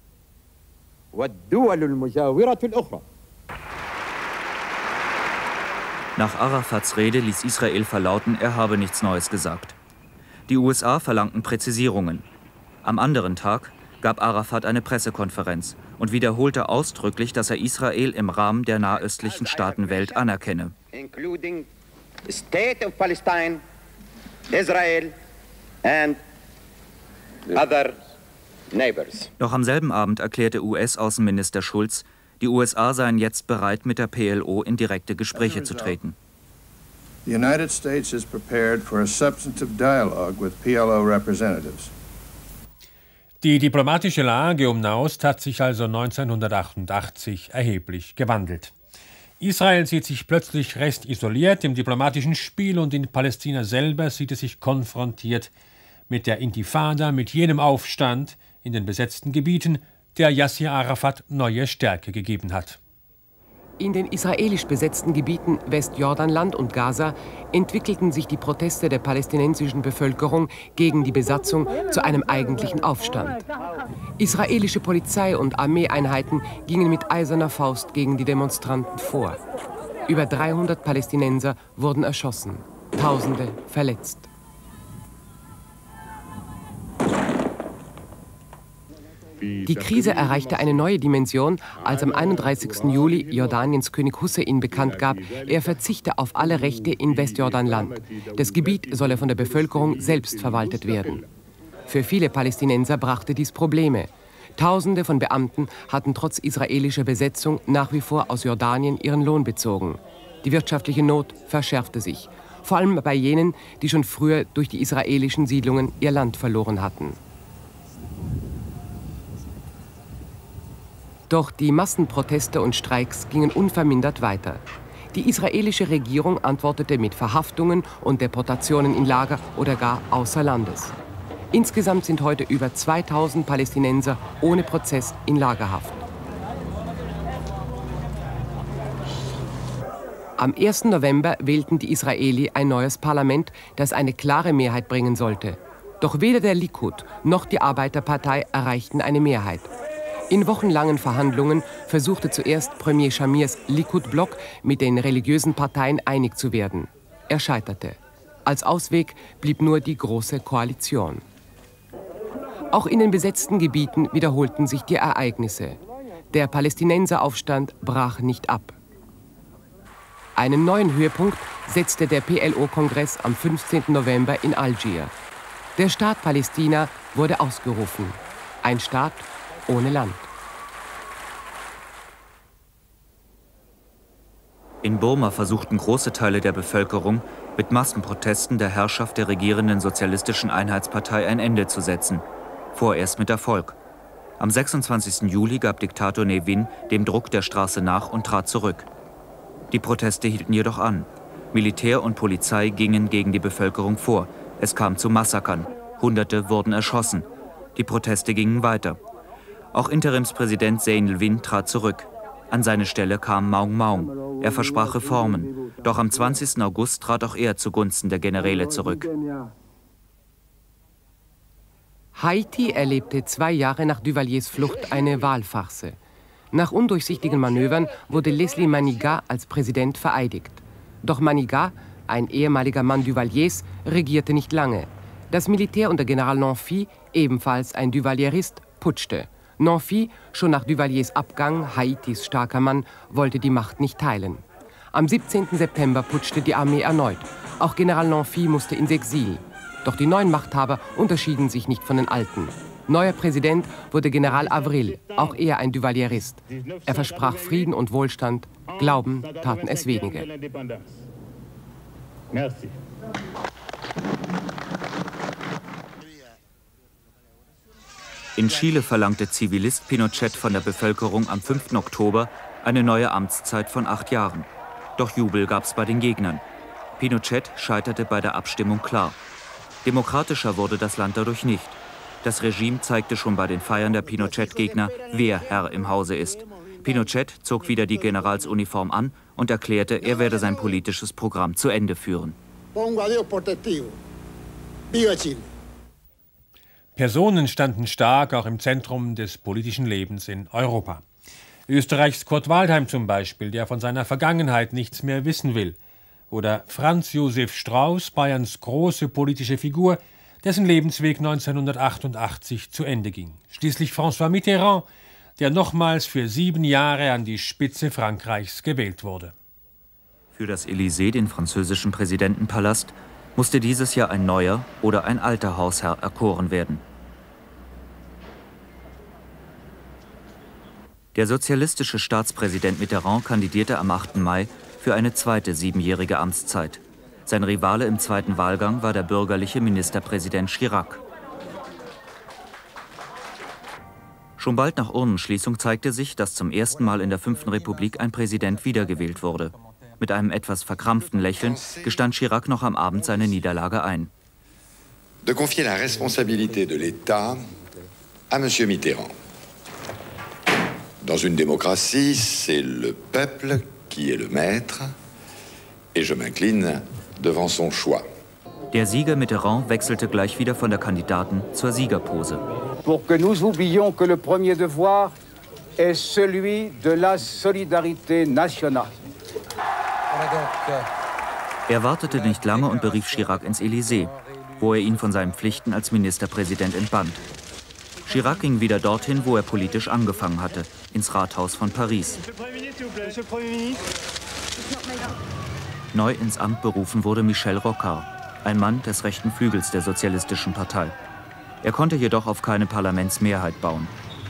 Nach Arafats Rede ließ Israel verlauten, er habe nichts Neues gesagt. Die USA verlangten Präzisierungen. Am anderen Tag gab Arafat eine Pressekonferenz und wiederholte ausdrücklich, dass er Israel im Rahmen der nahöstlichen Staatenwelt anerkenne. Including State of Palestine, Israel and other neighbors. Noch am selben Abend erklärte US-Außenminister Schulz, die USA seien jetzt bereit, mit der PLO in direkte Gespräche zu treten. The United States is prepared for a substantive dialogue with PLO representatives. Die diplomatische Lage um Nahost hat sich also 1988 erheblich gewandelt. Israel sieht sich plötzlich restisoliert im diplomatischen Spiel und in Palästina selber sieht es sich konfrontiert mit der Intifada, mit jenem Aufstand in den besetzten Gebieten, der Yasser Arafat neue Stärke gegeben hat. In den israelisch besetzten Gebieten Westjordanland und Gaza entwickelten sich die Proteste der palästinensischen Bevölkerung gegen die Besatzung zu einem eigentlichen Aufstand. Israelische Polizei- und Armeeeinheiten gingen mit eiserner Faust gegen die Demonstranten vor. Über 300 Palästinenser wurden erschossen, Tausende verletzt. Die Krise erreichte eine neue Dimension, als am 31. Juli Jordaniens König Hussein bekannt gab, er verzichte auf alle Rechte in Westjordanland. Das Gebiet solle von der Bevölkerung selbst verwaltet werden. Für viele Palästinenser brachte dies Probleme. Tausende von Beamten hatten trotz israelischer Besetzung nach wie vor aus Jordanien ihren Lohn bezogen. Die wirtschaftliche Not verschärfte sich, vor allem bei jenen, die schon früher durch die israelischen Siedlungen ihr Land verloren hatten. Doch die Massenproteste und Streiks gingen unvermindert weiter. Die israelische Regierung antwortete mit Verhaftungen und Deportationen in Lager oder gar außer Landes. Insgesamt sind heute über 2000 Palästinenser ohne Prozess in Lagerhaft. Am 1. November wählten die Israeli ein neues Parlament, das eine klare Mehrheit bringen sollte. Doch weder der Likud noch die Arbeiterpartei erreichten eine Mehrheit. In wochenlangen Verhandlungen versuchte zuerst Premier Shamirs Likud-Block mit den religiösen Parteien einig zu werden. Er scheiterte. Als Ausweg blieb nur die Große Koalition. Auch in den besetzten Gebieten wiederholten sich die Ereignisse. Der Palästinenseraufstand brach nicht ab. Einen neuen Höhepunkt setzte der PLO-Kongress am 15. November in Algier. Der Staat Palästina wurde ausgerufen. Ein Staat ohne Land. In Burma versuchten große Teile der Bevölkerung, mit Massenprotesten der Herrschaft der regierenden Sozialistischen Einheitspartei ein Ende zu setzen. Vorerst mit Erfolg. Am 26. Juli gab Diktator Ne Win dem Druck der Straße nach und trat zurück. Die Proteste hielten jedoch an. Militär und Polizei gingen gegen die Bevölkerung vor. Es kam zu Massakern. Hunderte wurden erschossen. Die Proteste gingen weiter. Auch Interimspräsident Zeynel Win trat zurück. An seine Stelle kam Maung Maung. Er versprach Reformen. Doch am 20. August trat auch er zugunsten der Generäle zurück. Haiti erlebte 2 Jahre nach Duvaliers Flucht eine Wahlfarce. Nach undurchsichtigen Manövern wurde Leslie Manigat als Präsident vereidigt. Doch Manigat, ein ehemaliger Mann Duvaliers, regierte nicht lange. Das Militär unter General Nanfi, ebenfalls ein Duvalierist, putschte. Nanfi, schon nach Duvaliers Abgang Haitis starker Mann, wollte die Macht nicht teilen. Am 17. September putschte die Armee erneut. Auch General Nanfi musste ins Exil. Doch die neuen Machthaber unterschieden sich nicht von den alten. Neuer Präsident wurde General Avril, auch er ein Duvalierist. Er versprach Frieden und Wohlstand, Glauben taten es wenige. In Chile verlangte Zivilist Pinochet von der Bevölkerung am 5. Oktober eine neue Amtszeit von 8 Jahren. Doch Jubel gab es bei den Gegnern. Pinochet scheiterte bei der Abstimmung klar. Demokratischer wurde das Land dadurch nicht. Das Regime zeigte schon bei den Feiern der Pinochet-Gegner, wer Herr im Hause ist. Pinochet zog wieder die Generalsuniform an und erklärte, er werde sein politisches Programm zu Ende führen. Personen standen stark auch im Zentrum des politischen Lebens in Europa. Österreichs Kurt Waldheim zum Beispiel, der von seiner Vergangenheit nichts mehr wissen will. Oder Franz Josef Strauß, Bayerns große politische Figur, dessen Lebensweg 1988 zu Ende ging. Schließlich François Mitterrand, der nochmals für 7 Jahre an die Spitze Frankreichs gewählt wurde. Für das Élysée, den französischen Präsidentenpalast, musste dieses Jahr ein neuer oder ein alter Hausherr erkoren werden. Der sozialistische Staatspräsident Mitterrand kandidierte am 8. Mai für eine zweite 7-jährige Amtszeit. Sein Rivale im zweiten Wahlgang war der bürgerliche Ministerpräsident Chirac. Schon bald nach Urnenschließung zeigte sich, dass zum ersten Mal in der 5. Republik ein Präsident wiedergewählt wurde. Mit einem etwas verkrampften Lächeln gestand Chirac noch am Abend seine Niederlage ein. De confier la responsabilité de l'État à Monsieur Mitterrand. Dans une démocratie, c'est le peuple qui est le maître, et je m'incline devant son choix. Der Sieger Mitterrand wechselte gleich wieder von der Kandidaten zur Siegerpose. Pour que nous oublions que le premier devoir est celui de la solidarité nationale. Er wartete nicht lange und berief Chirac ins Élysée, wo er ihn von seinen Pflichten als Ministerpräsident entband. Chirac ging wieder dorthin, wo er politisch angefangen hatte, ins Rathaus von Paris. Neu ins Amt berufen wurde Michel Rocard, ein Mann des rechten Flügels der Sozialistischen Partei. Er konnte jedoch auf keine Parlamentsmehrheit bauen.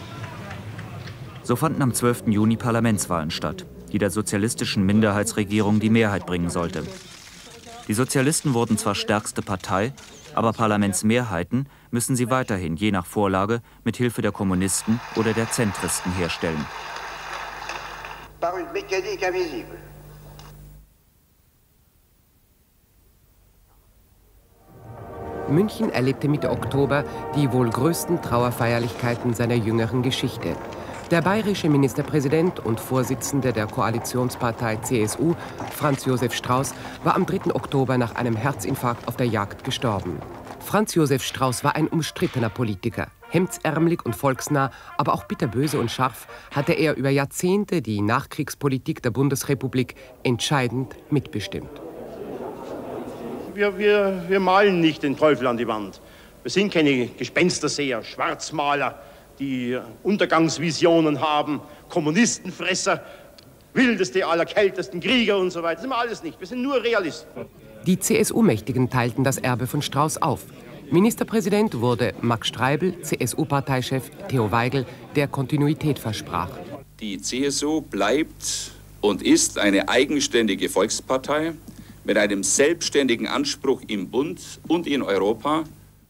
So fanden am 12. Juni Parlamentswahlen statt, die der sozialistischen Minderheitsregierung die Mehrheit bringen sollte. Die Sozialisten wurden zwar stärkste Partei, aber Parlamentsmehrheiten müssen sie weiterhin je nach Vorlage mit Hilfe der Kommunisten oder der Zentristen herstellen. Par une mécanique invisible. München erlebte Mitte Oktober die wohl größten Trauerfeierlichkeiten seiner jüngeren Geschichte. Der bayerische Ministerpräsident und Vorsitzende der Koalitionspartei CSU, Franz Josef Strauß, war am 3. Oktober nach einem Herzinfarkt auf der Jagd gestorben. Franz Josef Strauß war ein umstrittener Politiker. Hemdsärmelig und volksnah, aber auch bitterböse und scharf, hatte er über Jahrzehnte die Nachkriegspolitik der Bundesrepublik entscheidend mitbestimmt. Wir malen nicht den Teufel an die Wand. Wir sind keine Gespensterseher, Schwarzmaler, die Untergangsvisionen haben, Kommunistenfresser, wildeste aller kältesten Krieger und so weiter. Das sind wir alles nicht. Wir sind nur Realisten. Die CSU-Mächtigen teilten das Erbe von Strauß auf. Ministerpräsident wurde Max Streibl, CSU-Parteichef Theo Weigel, der Kontinuität versprach. Die CSU bleibt und ist eine eigenständige Volkspartei mit einem selbstständigen Anspruch im Bund und in Europa.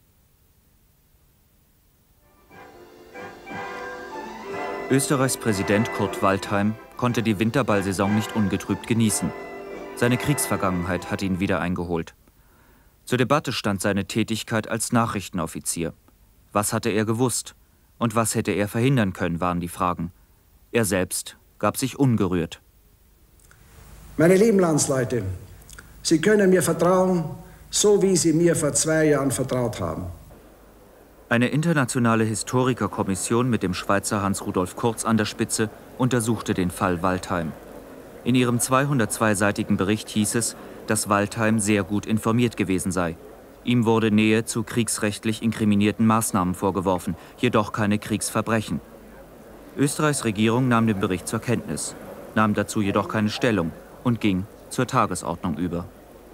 Österreichs Präsident Kurt Waldheim konnte die Winterballsaison nicht ungetrübt genießen. Seine Kriegsvergangenheit hatte ihn wieder eingeholt. Zur Debatte stand seine Tätigkeit als Nachrichtenoffizier. Was hatte er gewusst? Und was hätte er verhindern können, waren die Fragen. Er selbst gab sich ungerührt. Meine lieben Landsleute, Sie können mir vertrauen, so wie Sie mir vor 2 Jahren vertraut haben. Eine internationale Historikerkommission mit dem Schweizer Hans-Rudolf Kurz an der Spitze untersuchte den Fall Waldheim. In ihrem 202-seitigen Bericht hieß es, dass Waldheim sehr gut informiert gewesen sei. Ihm wurde Nähe zu kriegsrechtlich inkriminierten Maßnahmen vorgeworfen, jedoch keine Kriegsverbrechen. Österreichs Regierung nahm den Bericht zur Kenntnis, nahm dazu jedoch keine Stellung und ging zur Tagesordnung über.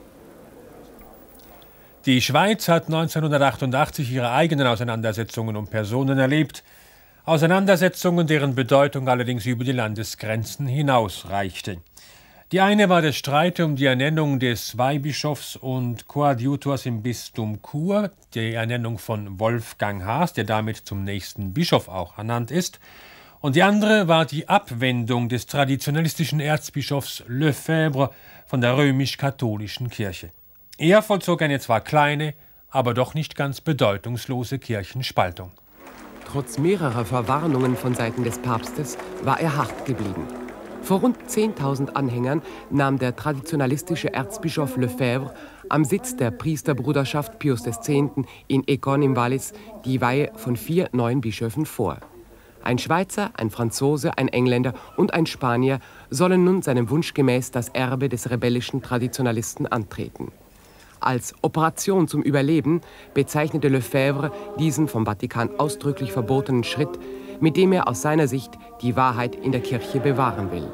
Die Schweiz hat 1988 ihre eigenen Auseinandersetzungen um Personen erlebt. Auseinandersetzungen, deren Bedeutung allerdings über die Landesgrenzen hinausreichte. Die eine war der Streit um die Ernennung des Weihbischofs und Koadjutors im Bistum Chur, die Ernennung von Wolfgang Haas, der damit zum nächsten Bischof auch ernannt ist. Und die andere war die Abwendung des traditionalistischen Erzbischofs Lefebvre von der römisch-katholischen Kirche. Er vollzog eine zwar kleine, aber doch nicht ganz bedeutungslose Kirchenspaltung. Trotz mehrerer Verwarnungen von Seiten des Papstes war er hart geblieben. Vor rund 10.000 Anhängern nahm der traditionalistische Erzbischof Lefebvre am Sitz der Priesterbruderschaft Pius X. in Écône im Wallis die Weihe von 4 neuen Bischöfen vor. Ein Schweizer, ein Franzose, ein Engländer und ein Spanier sollen nun seinem Wunsch gemäß das Erbe des rebellischen Traditionalisten antreten. Als Operation zum Überleben bezeichnete Lefebvre diesen vom Vatikan ausdrücklich verbotenen Schritt, mit dem er aus seiner Sicht die Wahrheit in der Kirche bewahren will.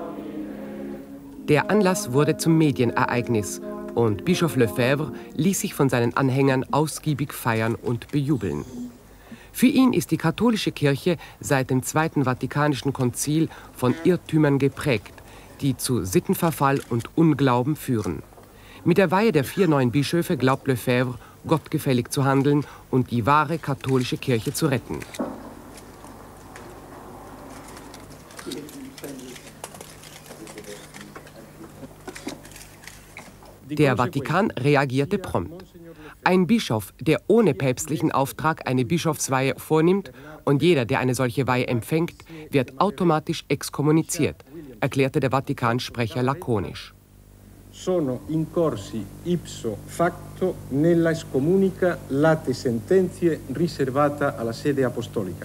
Der Anlass wurde zum Medienereignis und Bischof Lefebvre ließ sich von seinen Anhängern ausgiebig feiern und bejubeln. Für ihn ist die katholische Kirche seit dem Zweiten Vatikanischen Konzil von Irrtümern geprägt, die zu Sittenverfall und Unglauben führen. Mit der Weihe der 4 neuen Bischöfe glaubt Lefebvre, gottgefällig zu handeln und die wahre katholische Kirche zu retten. Der Vatikan reagierte prompt. Ein Bischof, der ohne päpstlichen Auftrag eine Bischofsweihe vornimmt und jeder, der eine solche Weihe empfängt, wird automatisch exkommuniziert, erklärte der Vatikansprecher lakonisch. Sono incorsi ipso facto nella scomunica late sentenze riservata alla sede apostolica.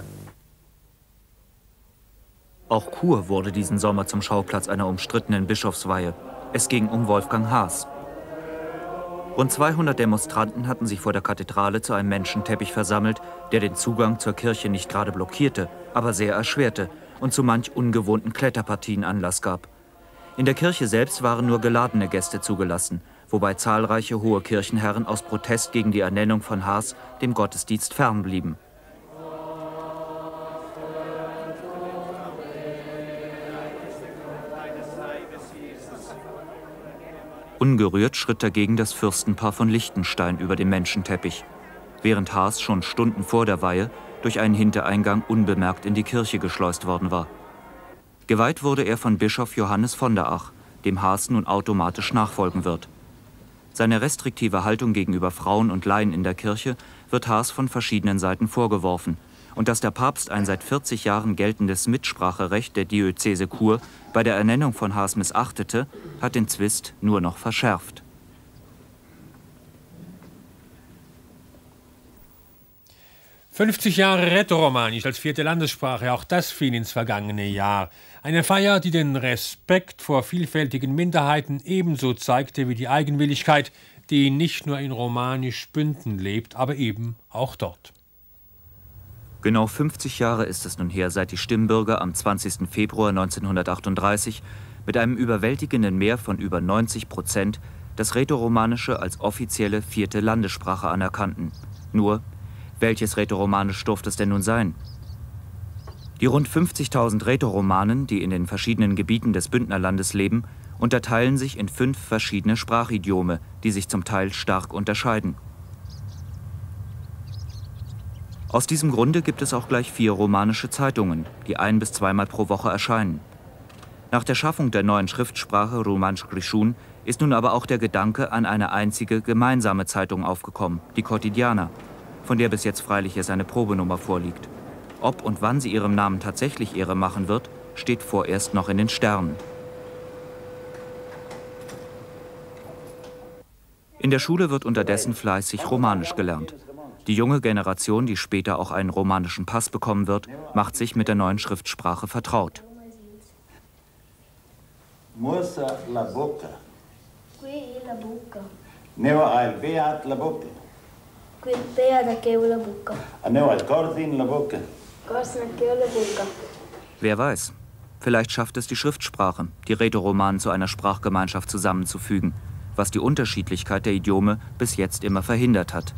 Auch Chur wurde diesen Sommer zum Schauplatz einer umstrittenen Bischofsweihe. Es ging um Wolfgang Haas. Rund 200 Demonstranten hatten sich vor der Kathedrale zu einem Menschenteppich versammelt, der den Zugang zur Kirche nicht gerade blockierte, aber sehr erschwerte und zu manch ungewohnten Kletterpartien Anlass gab. In der Kirche selbst waren nur geladene Gäste zugelassen, wobei zahlreiche hohe Kirchenherren aus Protest gegen die Ernennung von Haas dem Gottesdienst fernblieben. Ungerührt schritt dagegen das Fürstenpaar von Liechtenstein über den Menschenteppich, während Haas schon Stunden vor der Weihe durch einen Hintereingang unbemerkt in die Kirche geschleust worden war. Geweiht wurde er von Bischof Johannes von der Ach, dem Haas nun automatisch nachfolgen wird. Seine restriktive Haltung gegenüber Frauen und Laien in der Kirche wird Haas von verschiedenen Seiten vorgeworfen und dass der Papst ein seit 40 Jahren geltendes Mitspracherecht der Diözese Chur bei der Ernennung von Haas missachtete, hat den Zwist nur noch verschärft. »50 Jahre Rätoromanisch als 4. Landessprache, auch das fiel ins vergangene Jahr. Eine Feier, die den Respekt vor vielfältigen Minderheiten ebenso zeigte wie die Eigenwilligkeit, die nicht nur in Romanisch-Bünden lebt, aber eben auch dort.« Genau 50 Jahre ist es nun her, seit die Stimmbürger am 20. Februar 1938 mit einem überwältigenden Mehr von über 90% das Rätoromanische als offizielle 4. Landessprache anerkannten. Nur, welches Rätoromanisch durfte es denn nun sein? Die rund 50.000 Rätoromanen, die in den verschiedenen Gebieten des Bündnerlandes leben, unterteilen sich in 5 verschiedene Sprachidiome, die sich zum Teil stark unterscheiden. Aus diesem Grunde gibt es auch gleich 4 romanische Zeitungen, die 1- bis 2-mal pro Woche erscheinen. Nach der Schaffung der neuen Schriftsprache Romansch Crăciun ist nun aber auch der Gedanke an eine einzige gemeinsame Zeitung aufgekommen, die Cotidiana, von der bis jetzt freilich erst eine Probenummer vorliegt. Ob und wann sie ihrem Namen tatsächlich Ehre machen wird, steht vorerst noch in den Sternen. In der Schule wird unterdessen fleißig Romanisch gelernt. Die junge Generation, die später auch einen romanischen Pass bekommen wird, macht sich mit der neuen Schriftsprache vertraut. Moça la boca. Qui la bocca. Neo al beat la boca. Qui beat la bocca. Neo al corzin la boca. Corzin la bocca. Wer weiß, vielleicht schafft es die Schriftsprache, die Rätoromanen zu einer Sprachgemeinschaft zusammenzufügen, was die Unterschiedlichkeit der Idiome bis jetzt immer verhindert hat.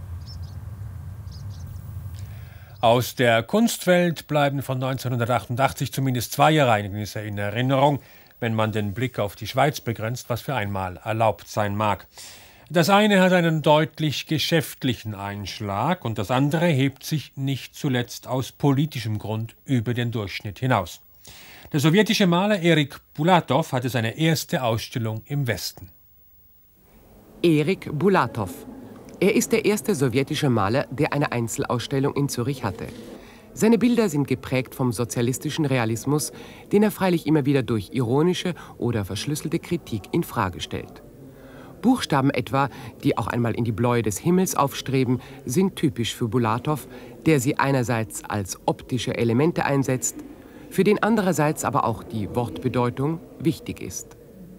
Aus der Kunstwelt bleiben von 1988 zumindest 2 Ereignisse in Erinnerung, wenn man den Blick auf die Schweiz begrenzt, was für einmal erlaubt sein mag. Das eine hat einen deutlich geschäftlichen Einschlag und das andere hebt sich nicht zuletzt aus politischem Grund über den Durchschnitt hinaus. Der sowjetische Maler Erik Bulatow hatte seine erste Ausstellung im Westen. Erik Bulatow. Er ist der erste sowjetische Maler, der eine Einzelausstellung in Zürich hatte. Seine Bilder sind geprägt vom sozialistischen Realismus, den er freilich immer wieder durch ironische oder verschlüsselte Kritik in Frage stellt. Buchstaben etwa, die auch einmal in die Bläue des Himmels aufstreben, sind typisch für Bulatow, der sie einerseits als optische Elemente einsetzt, für den andererseits aber auch die Wortbedeutung wichtig ist.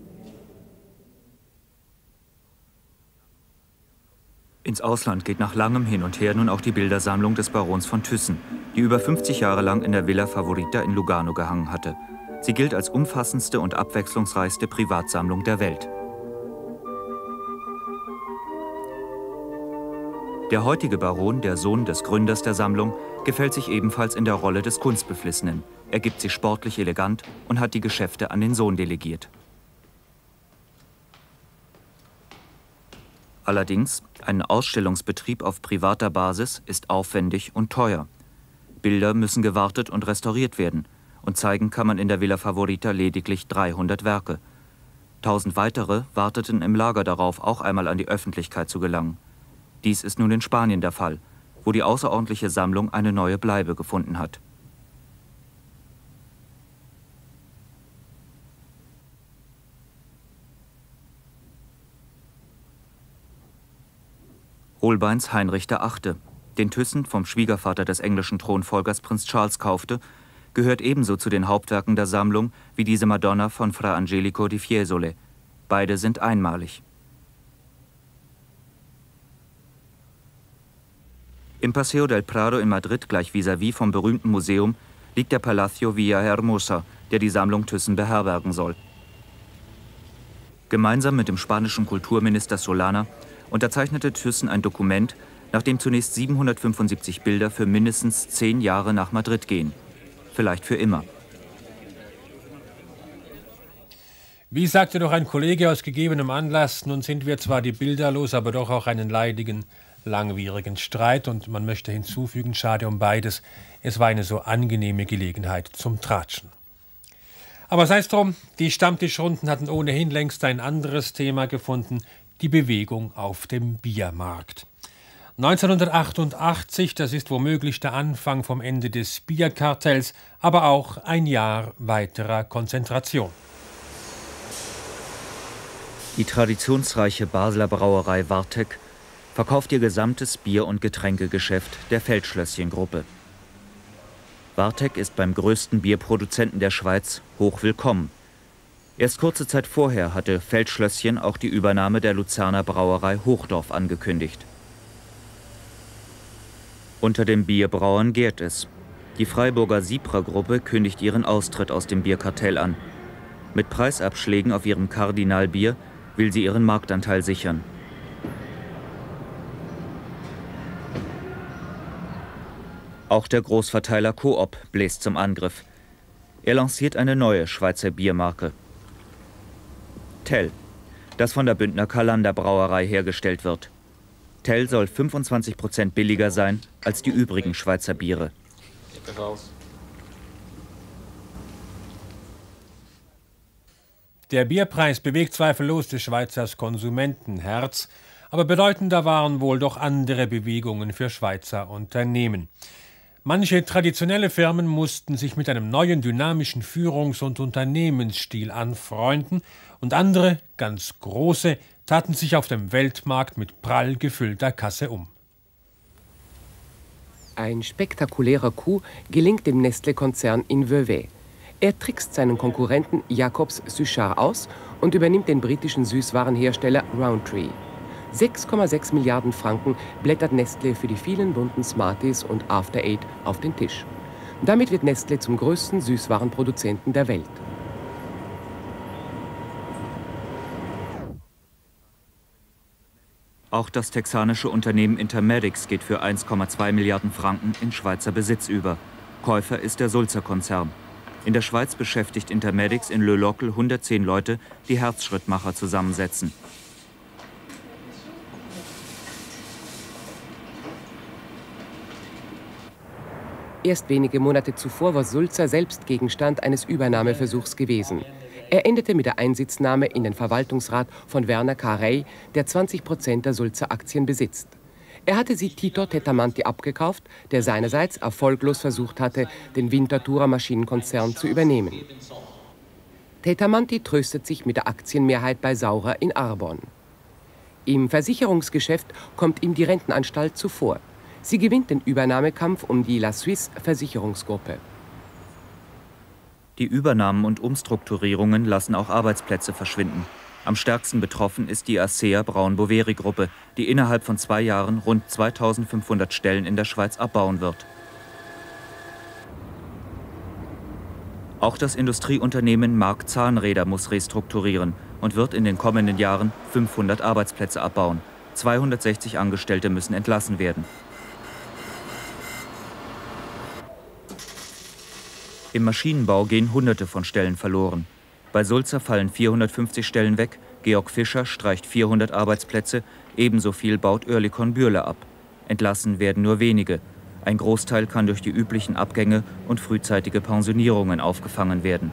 Ins Ausland geht nach langem Hin und Her nun auch die Bildersammlung des Barons von Thyssen, die über 50 Jahre lang in der Villa Favorita in Lugano gehangen hatte. Sie gilt als umfassendste und abwechslungsreichste Privatsammlung der Welt. Der heutige Baron, der Sohn des Gründers der Sammlung, gefällt sich ebenfalls in der Rolle des Kunstbeflissenen. Er gibt sich sportlich elegant und hat die Geschäfte an den Sohn delegiert. Allerdings, ein Ausstellungsbetrieb auf privater Basis ist aufwendig und teuer. Bilder müssen gewartet und restauriert werden und zeigen kann man in der Villa Favorita lediglich 300 Werke. 1000 weitere warteten im Lager darauf, auch einmal an die Öffentlichkeit zu gelangen. Dies ist nun in Spanien der Fall, wo die außerordentliche Sammlung eine neue Bleibe gefunden hat. Holbeins Heinrich VIII., den Thyssen vom Schwiegervater des englischen Thronfolgers Prinz Charles kaufte, gehört ebenso zu den Hauptwerken der Sammlung wie diese Madonna von Fra Angelico di Fiesole. Beide sind einmalig. Im Paseo del Prado in Madrid, gleich vis-à-vis vom berühmten Museum, liegt der Palacio Villahermosa, der die Sammlung Thyssen beherbergen soll. Gemeinsam mit dem spanischen Kulturminister Solana unterzeichnete Thyssen ein Dokument, nach dem zunächst 775 Bilder für mindestens 10 Jahre nach Madrid gehen. Vielleicht für immer. Wie sagte doch ein Kollege aus gegebenem Anlass, nun sind wir zwar die Bilder los, aber doch auch einen leidigen, langwierigen Streit. Und man möchte hinzufügen, schade um beides, es war eine so angenehme Gelegenheit zum Tratschen. Aber sei es drum, die Stammtischrunden hatten ohnehin längst ein anderes Thema gefunden, die Bewegung auf dem Biermarkt. 1988, das ist womöglich der Anfang vom Ende des Bierkartells, aber auch ein Jahr weiterer Konzentration. Die traditionsreiche Basler Brauerei Warteg verkauft ihr gesamtes Bier- und Getränkegeschäft der Feldschlösschen-Gruppe. Warteg ist beim größten Bierproduzenten der Schweiz hoch willkommen. Erst kurze Zeit vorher hatte Feldschlösschen auch die Übernahme der Luzerner Brauerei Hochdorf angekündigt. Unter den Bierbrauern gärt es. Die Freiburger Sipra-Gruppe kündigt ihren Austritt aus dem Bierkartell an. Mit Preisabschlägen auf ihrem Kardinalbier will sie ihren Marktanteil sichern. Auch der Großverteiler Coop bläst zum Angriff. Er lanciert eine neue Schweizer Biermarke. Tell, das von der Bündner Carlander Brauerei hergestellt wird. Tell soll 25% billiger sein als die übrigen Schweizer Biere. Der Bierpreis bewegt zweifellos des Schweizers Konsumentenherz, aber bedeutender waren wohl doch andere Bewegungen für Schweizer Unternehmen. Manche traditionelle Firmen mussten sich mit einem neuen dynamischen Führungs- und Unternehmensstil anfreunden und andere, ganz große, taten sich auf dem Weltmarkt mit prall gefüllter Kasse um. Ein spektakulärer Coup gelingt dem Nestlé-Konzern in Vevey. Er trickst seinen Konkurrenten Jacobs Suchard aus und übernimmt den britischen Süßwarenhersteller Rowntree. 6,6 Milliarden Franken blättert Nestlé für die vielen bunten Smarties und After Eight auf den Tisch. Damit wird Nestlé zum größten Süßwarenproduzenten der Welt. Auch das texanische Unternehmen Intermedix geht für 1,2 Milliarden Franken in Schweizer Besitz über. Käufer ist der Sulzer-Konzern. In der Schweiz beschäftigt Intermedix in Le Locle 110 Leute, die Herzschrittmacher zusammensetzen. Erst wenige Monate zuvor war Sulzer selbst Gegenstand eines Übernahmeversuchs gewesen. Er endete mit der Einsitznahme in den Verwaltungsrat von Werner Carey, der 20% der Sulzer Aktien besitzt. Er hatte sie Tito Tetamanti abgekauft, der seinerseits erfolglos versucht hatte, den Winterthurer Maschinenkonzern zu übernehmen. Tetamanti tröstet sich mit der Aktienmehrheit bei Saurer in Arbonne. Im Versicherungsgeschäft kommt ihm die Rentenanstalt zuvor. Sie gewinnt den Übernahmekampf um die La Suisse Versicherungsgruppe. Die Übernahmen und Umstrukturierungen lassen auch Arbeitsplätze verschwinden. Am stärksten betroffen ist die ASEA Braun-Boveri-Gruppe, die innerhalb von 2 Jahren rund 2500 Stellen in der Schweiz abbauen wird. Auch das Industrieunternehmen Mark Zahnräder muss restrukturieren und wird in den kommenden Jahren 500 Arbeitsplätze abbauen. 260 Angestellte müssen entlassen werden. Im Maschinenbau gehen Hunderte von Stellen verloren. Bei Sulzer fallen 450 Stellen weg, Georg Fischer streicht 400 Arbeitsplätze, ebenso viel baut Oerlikon Bürle ab. Entlassen werden nur wenige. Ein Großteil kann durch die üblichen Abgänge und frühzeitige Pensionierungen aufgefangen werden.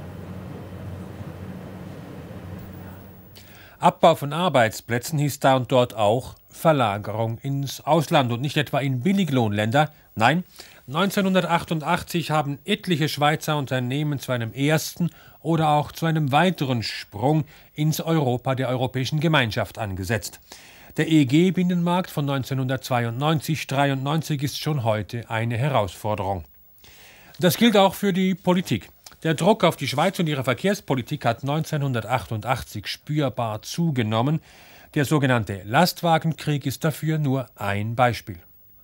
Abbau von Arbeitsplätzen hieß da und dort auch Verlagerung ins Ausland und nicht etwa in Billiglohnländer. Nein, 1988 haben etliche Schweizer Unternehmen zu einem ersten oder auch zu einem weiteren Sprung ins Europa der Europäischen Gemeinschaft angesetzt. Der EG-Binnenmarkt von 1992-93 ist schon heute eine Herausforderung. Das gilt auch für die Politik. Der Druck auf die Schweiz und ihre Verkehrspolitik hat 1988 spürbar zugenommen. Der sogenannte Lastwagenkrieg ist dafür nur ein Beispiel.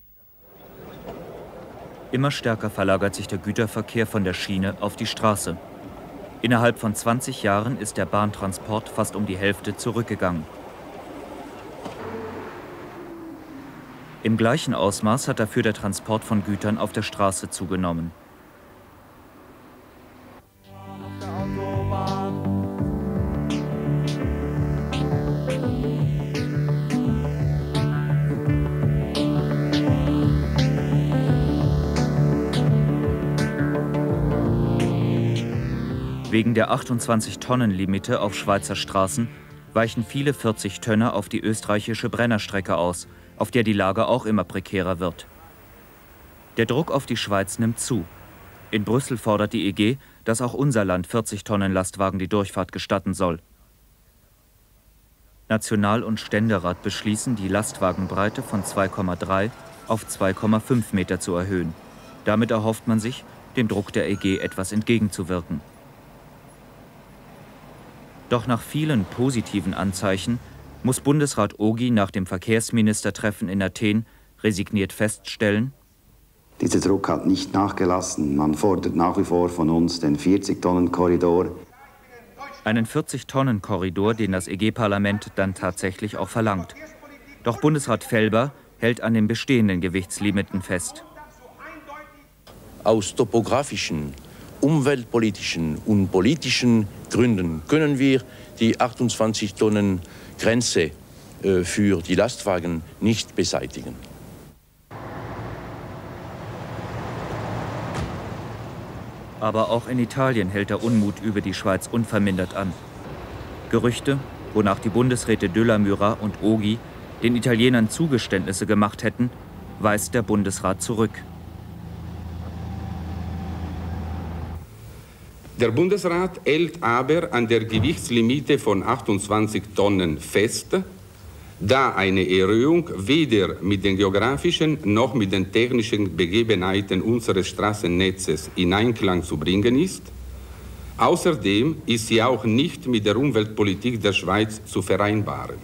Immer stärker verlagert sich der Güterverkehr von der Schiene auf die Straße. Innerhalb von 20 Jahren ist der Bahntransport fast um die Hälfte zurückgegangen. Im gleichen Ausmaß hat dafür der Transport von Gütern auf der Straße zugenommen. Wegen der 28-Tonnen-Limite auf Schweizer Straßen weichen viele 40 Tönner auf die österreichische Brennerstrecke aus, auf der die Lage auch immer prekärer wird. Der Druck auf die Schweiz nimmt zu. In Brüssel fordert die EG, dass auch unser Land 40-Tonnen-Lastwagen die Durchfahrt gestatten soll. National- und Ständerat beschließen, die Lastwagenbreite von 2,3 auf 2,5 Meter zu erhöhen. Damit erhofft man sich, dem Druck der EG etwas entgegenzuwirken. Doch nach vielen positiven Anzeichen muss Bundesrat Ogi nach dem Verkehrsministertreffen in Athen resigniert feststellen: Dieser Druck hat nicht nachgelassen. Man fordert nach wie vor von uns den 40-Tonnen-Korridor. Einen 40-Tonnen-Korridor, den das EG-Parlament dann tatsächlich auch verlangt. Doch Bundesrat Felber hält an den bestehenden Gewichtslimiten fest. Aus topografischen, umweltpolitischen und politischen Gründen können wir die 28-Tonnen-Grenze für die Lastwagen nicht beseitigen. Aber auch in Italien hält der Unmut über die Schweiz unvermindert an. Gerüchte, wonach die Bundesräte de la Mura und Ogi den Italienern Zugeständnisse gemacht hätten, weist der Bundesrat zurück. Der Bundesrat hält aber an der Gewichtslimite von 28 Tonnen fest, da eine Erhöhung weder mit den geografischen noch mit den technischen Begebenheiten unseres Straßennetzes in Einklang zu bringen ist. Außerdem ist sie auch nicht mit der Umweltpolitik der Schweiz zu vereinbaren.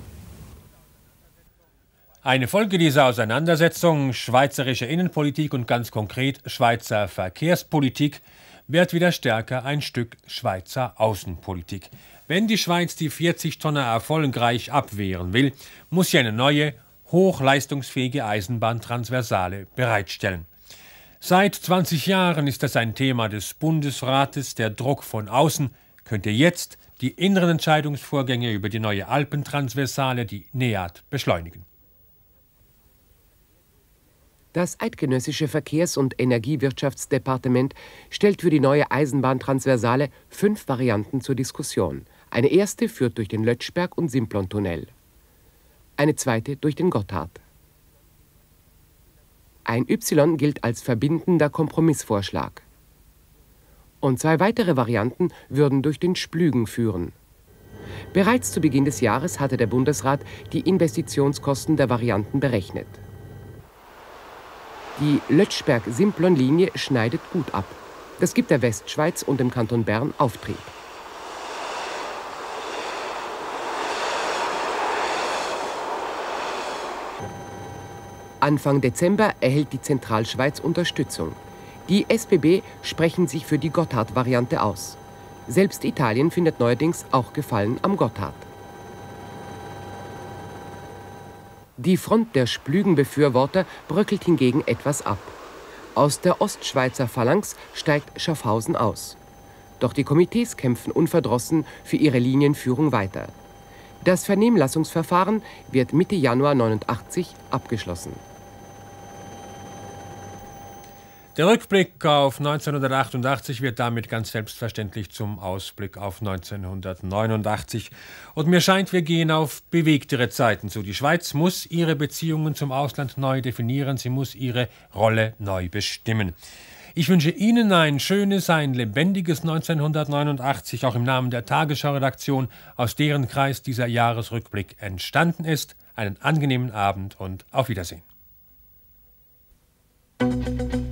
Eine Folge dieser Auseinandersetzung, schweizerische Innenpolitik und ganz konkret Schweizer Verkehrspolitik, wird wieder stärker ein Stück Schweizer Außenpolitik. Wenn die Schweiz die 40-Tonner erfolgreich abwehren will, muss sie eine neue, hochleistungsfähige Eisenbahntransversale bereitstellen. Seit 20 Jahren ist das ein Thema des Bundesrates. Der Druck von außen könnte jetzt die inneren Entscheidungsvorgänge über die neue Alpentransversale, die NEAT, beschleunigen. Das eidgenössische Verkehrs- und Energiewirtschaftsdepartement stellt für die neue Eisenbahntransversale 5 Varianten zur Diskussion. Eine erste führt durch den Lötschberg- und Simplon-Tunnel. Eine zweite durch den Gotthard. Ein Y gilt als verbindender Kompromissvorschlag. Und 2 weitere Varianten würden durch den Splügen führen. Bereits zu Beginn des Jahres hatte der Bundesrat die Investitionskosten der Varianten berechnet. Die Lötschberg-Simplon-Linie schneidet gut ab. Das gibt der Westschweiz und dem Kanton Bern Auftrieb. Anfang Dezember erhält die Zentralschweiz Unterstützung. Die SBB sprechen sich für die Gotthard-Variante aus. Selbst Italien findet neuerdings auch Gefallen am Gotthard. Die Front der Splügenbefürworter bröckelt hingegen etwas ab. Aus der Ostschweizer Phalanx steigt Schaffhausen aus. Doch die Komitees kämpfen unverdrossen für ihre Linienführung weiter. Das Vernehmlassungsverfahren wird Mitte Januar 1989 abgeschlossen. Der Rückblick auf 1988 wird damit ganz selbstverständlich zum Ausblick auf 1989. Und mir scheint, wir gehen auf bewegtere Zeiten zu. Die Schweiz muss ihre Beziehungen zum Ausland neu definieren. Sie muss ihre Rolle neu bestimmen. Ich wünsche Ihnen ein schönes, ein lebendiges 1989, auch im Namen der Tagesschau-Redaktion, aus deren Kreis dieser Jahresrückblick entstanden ist. Einen angenehmen Abend und auf Wiedersehen.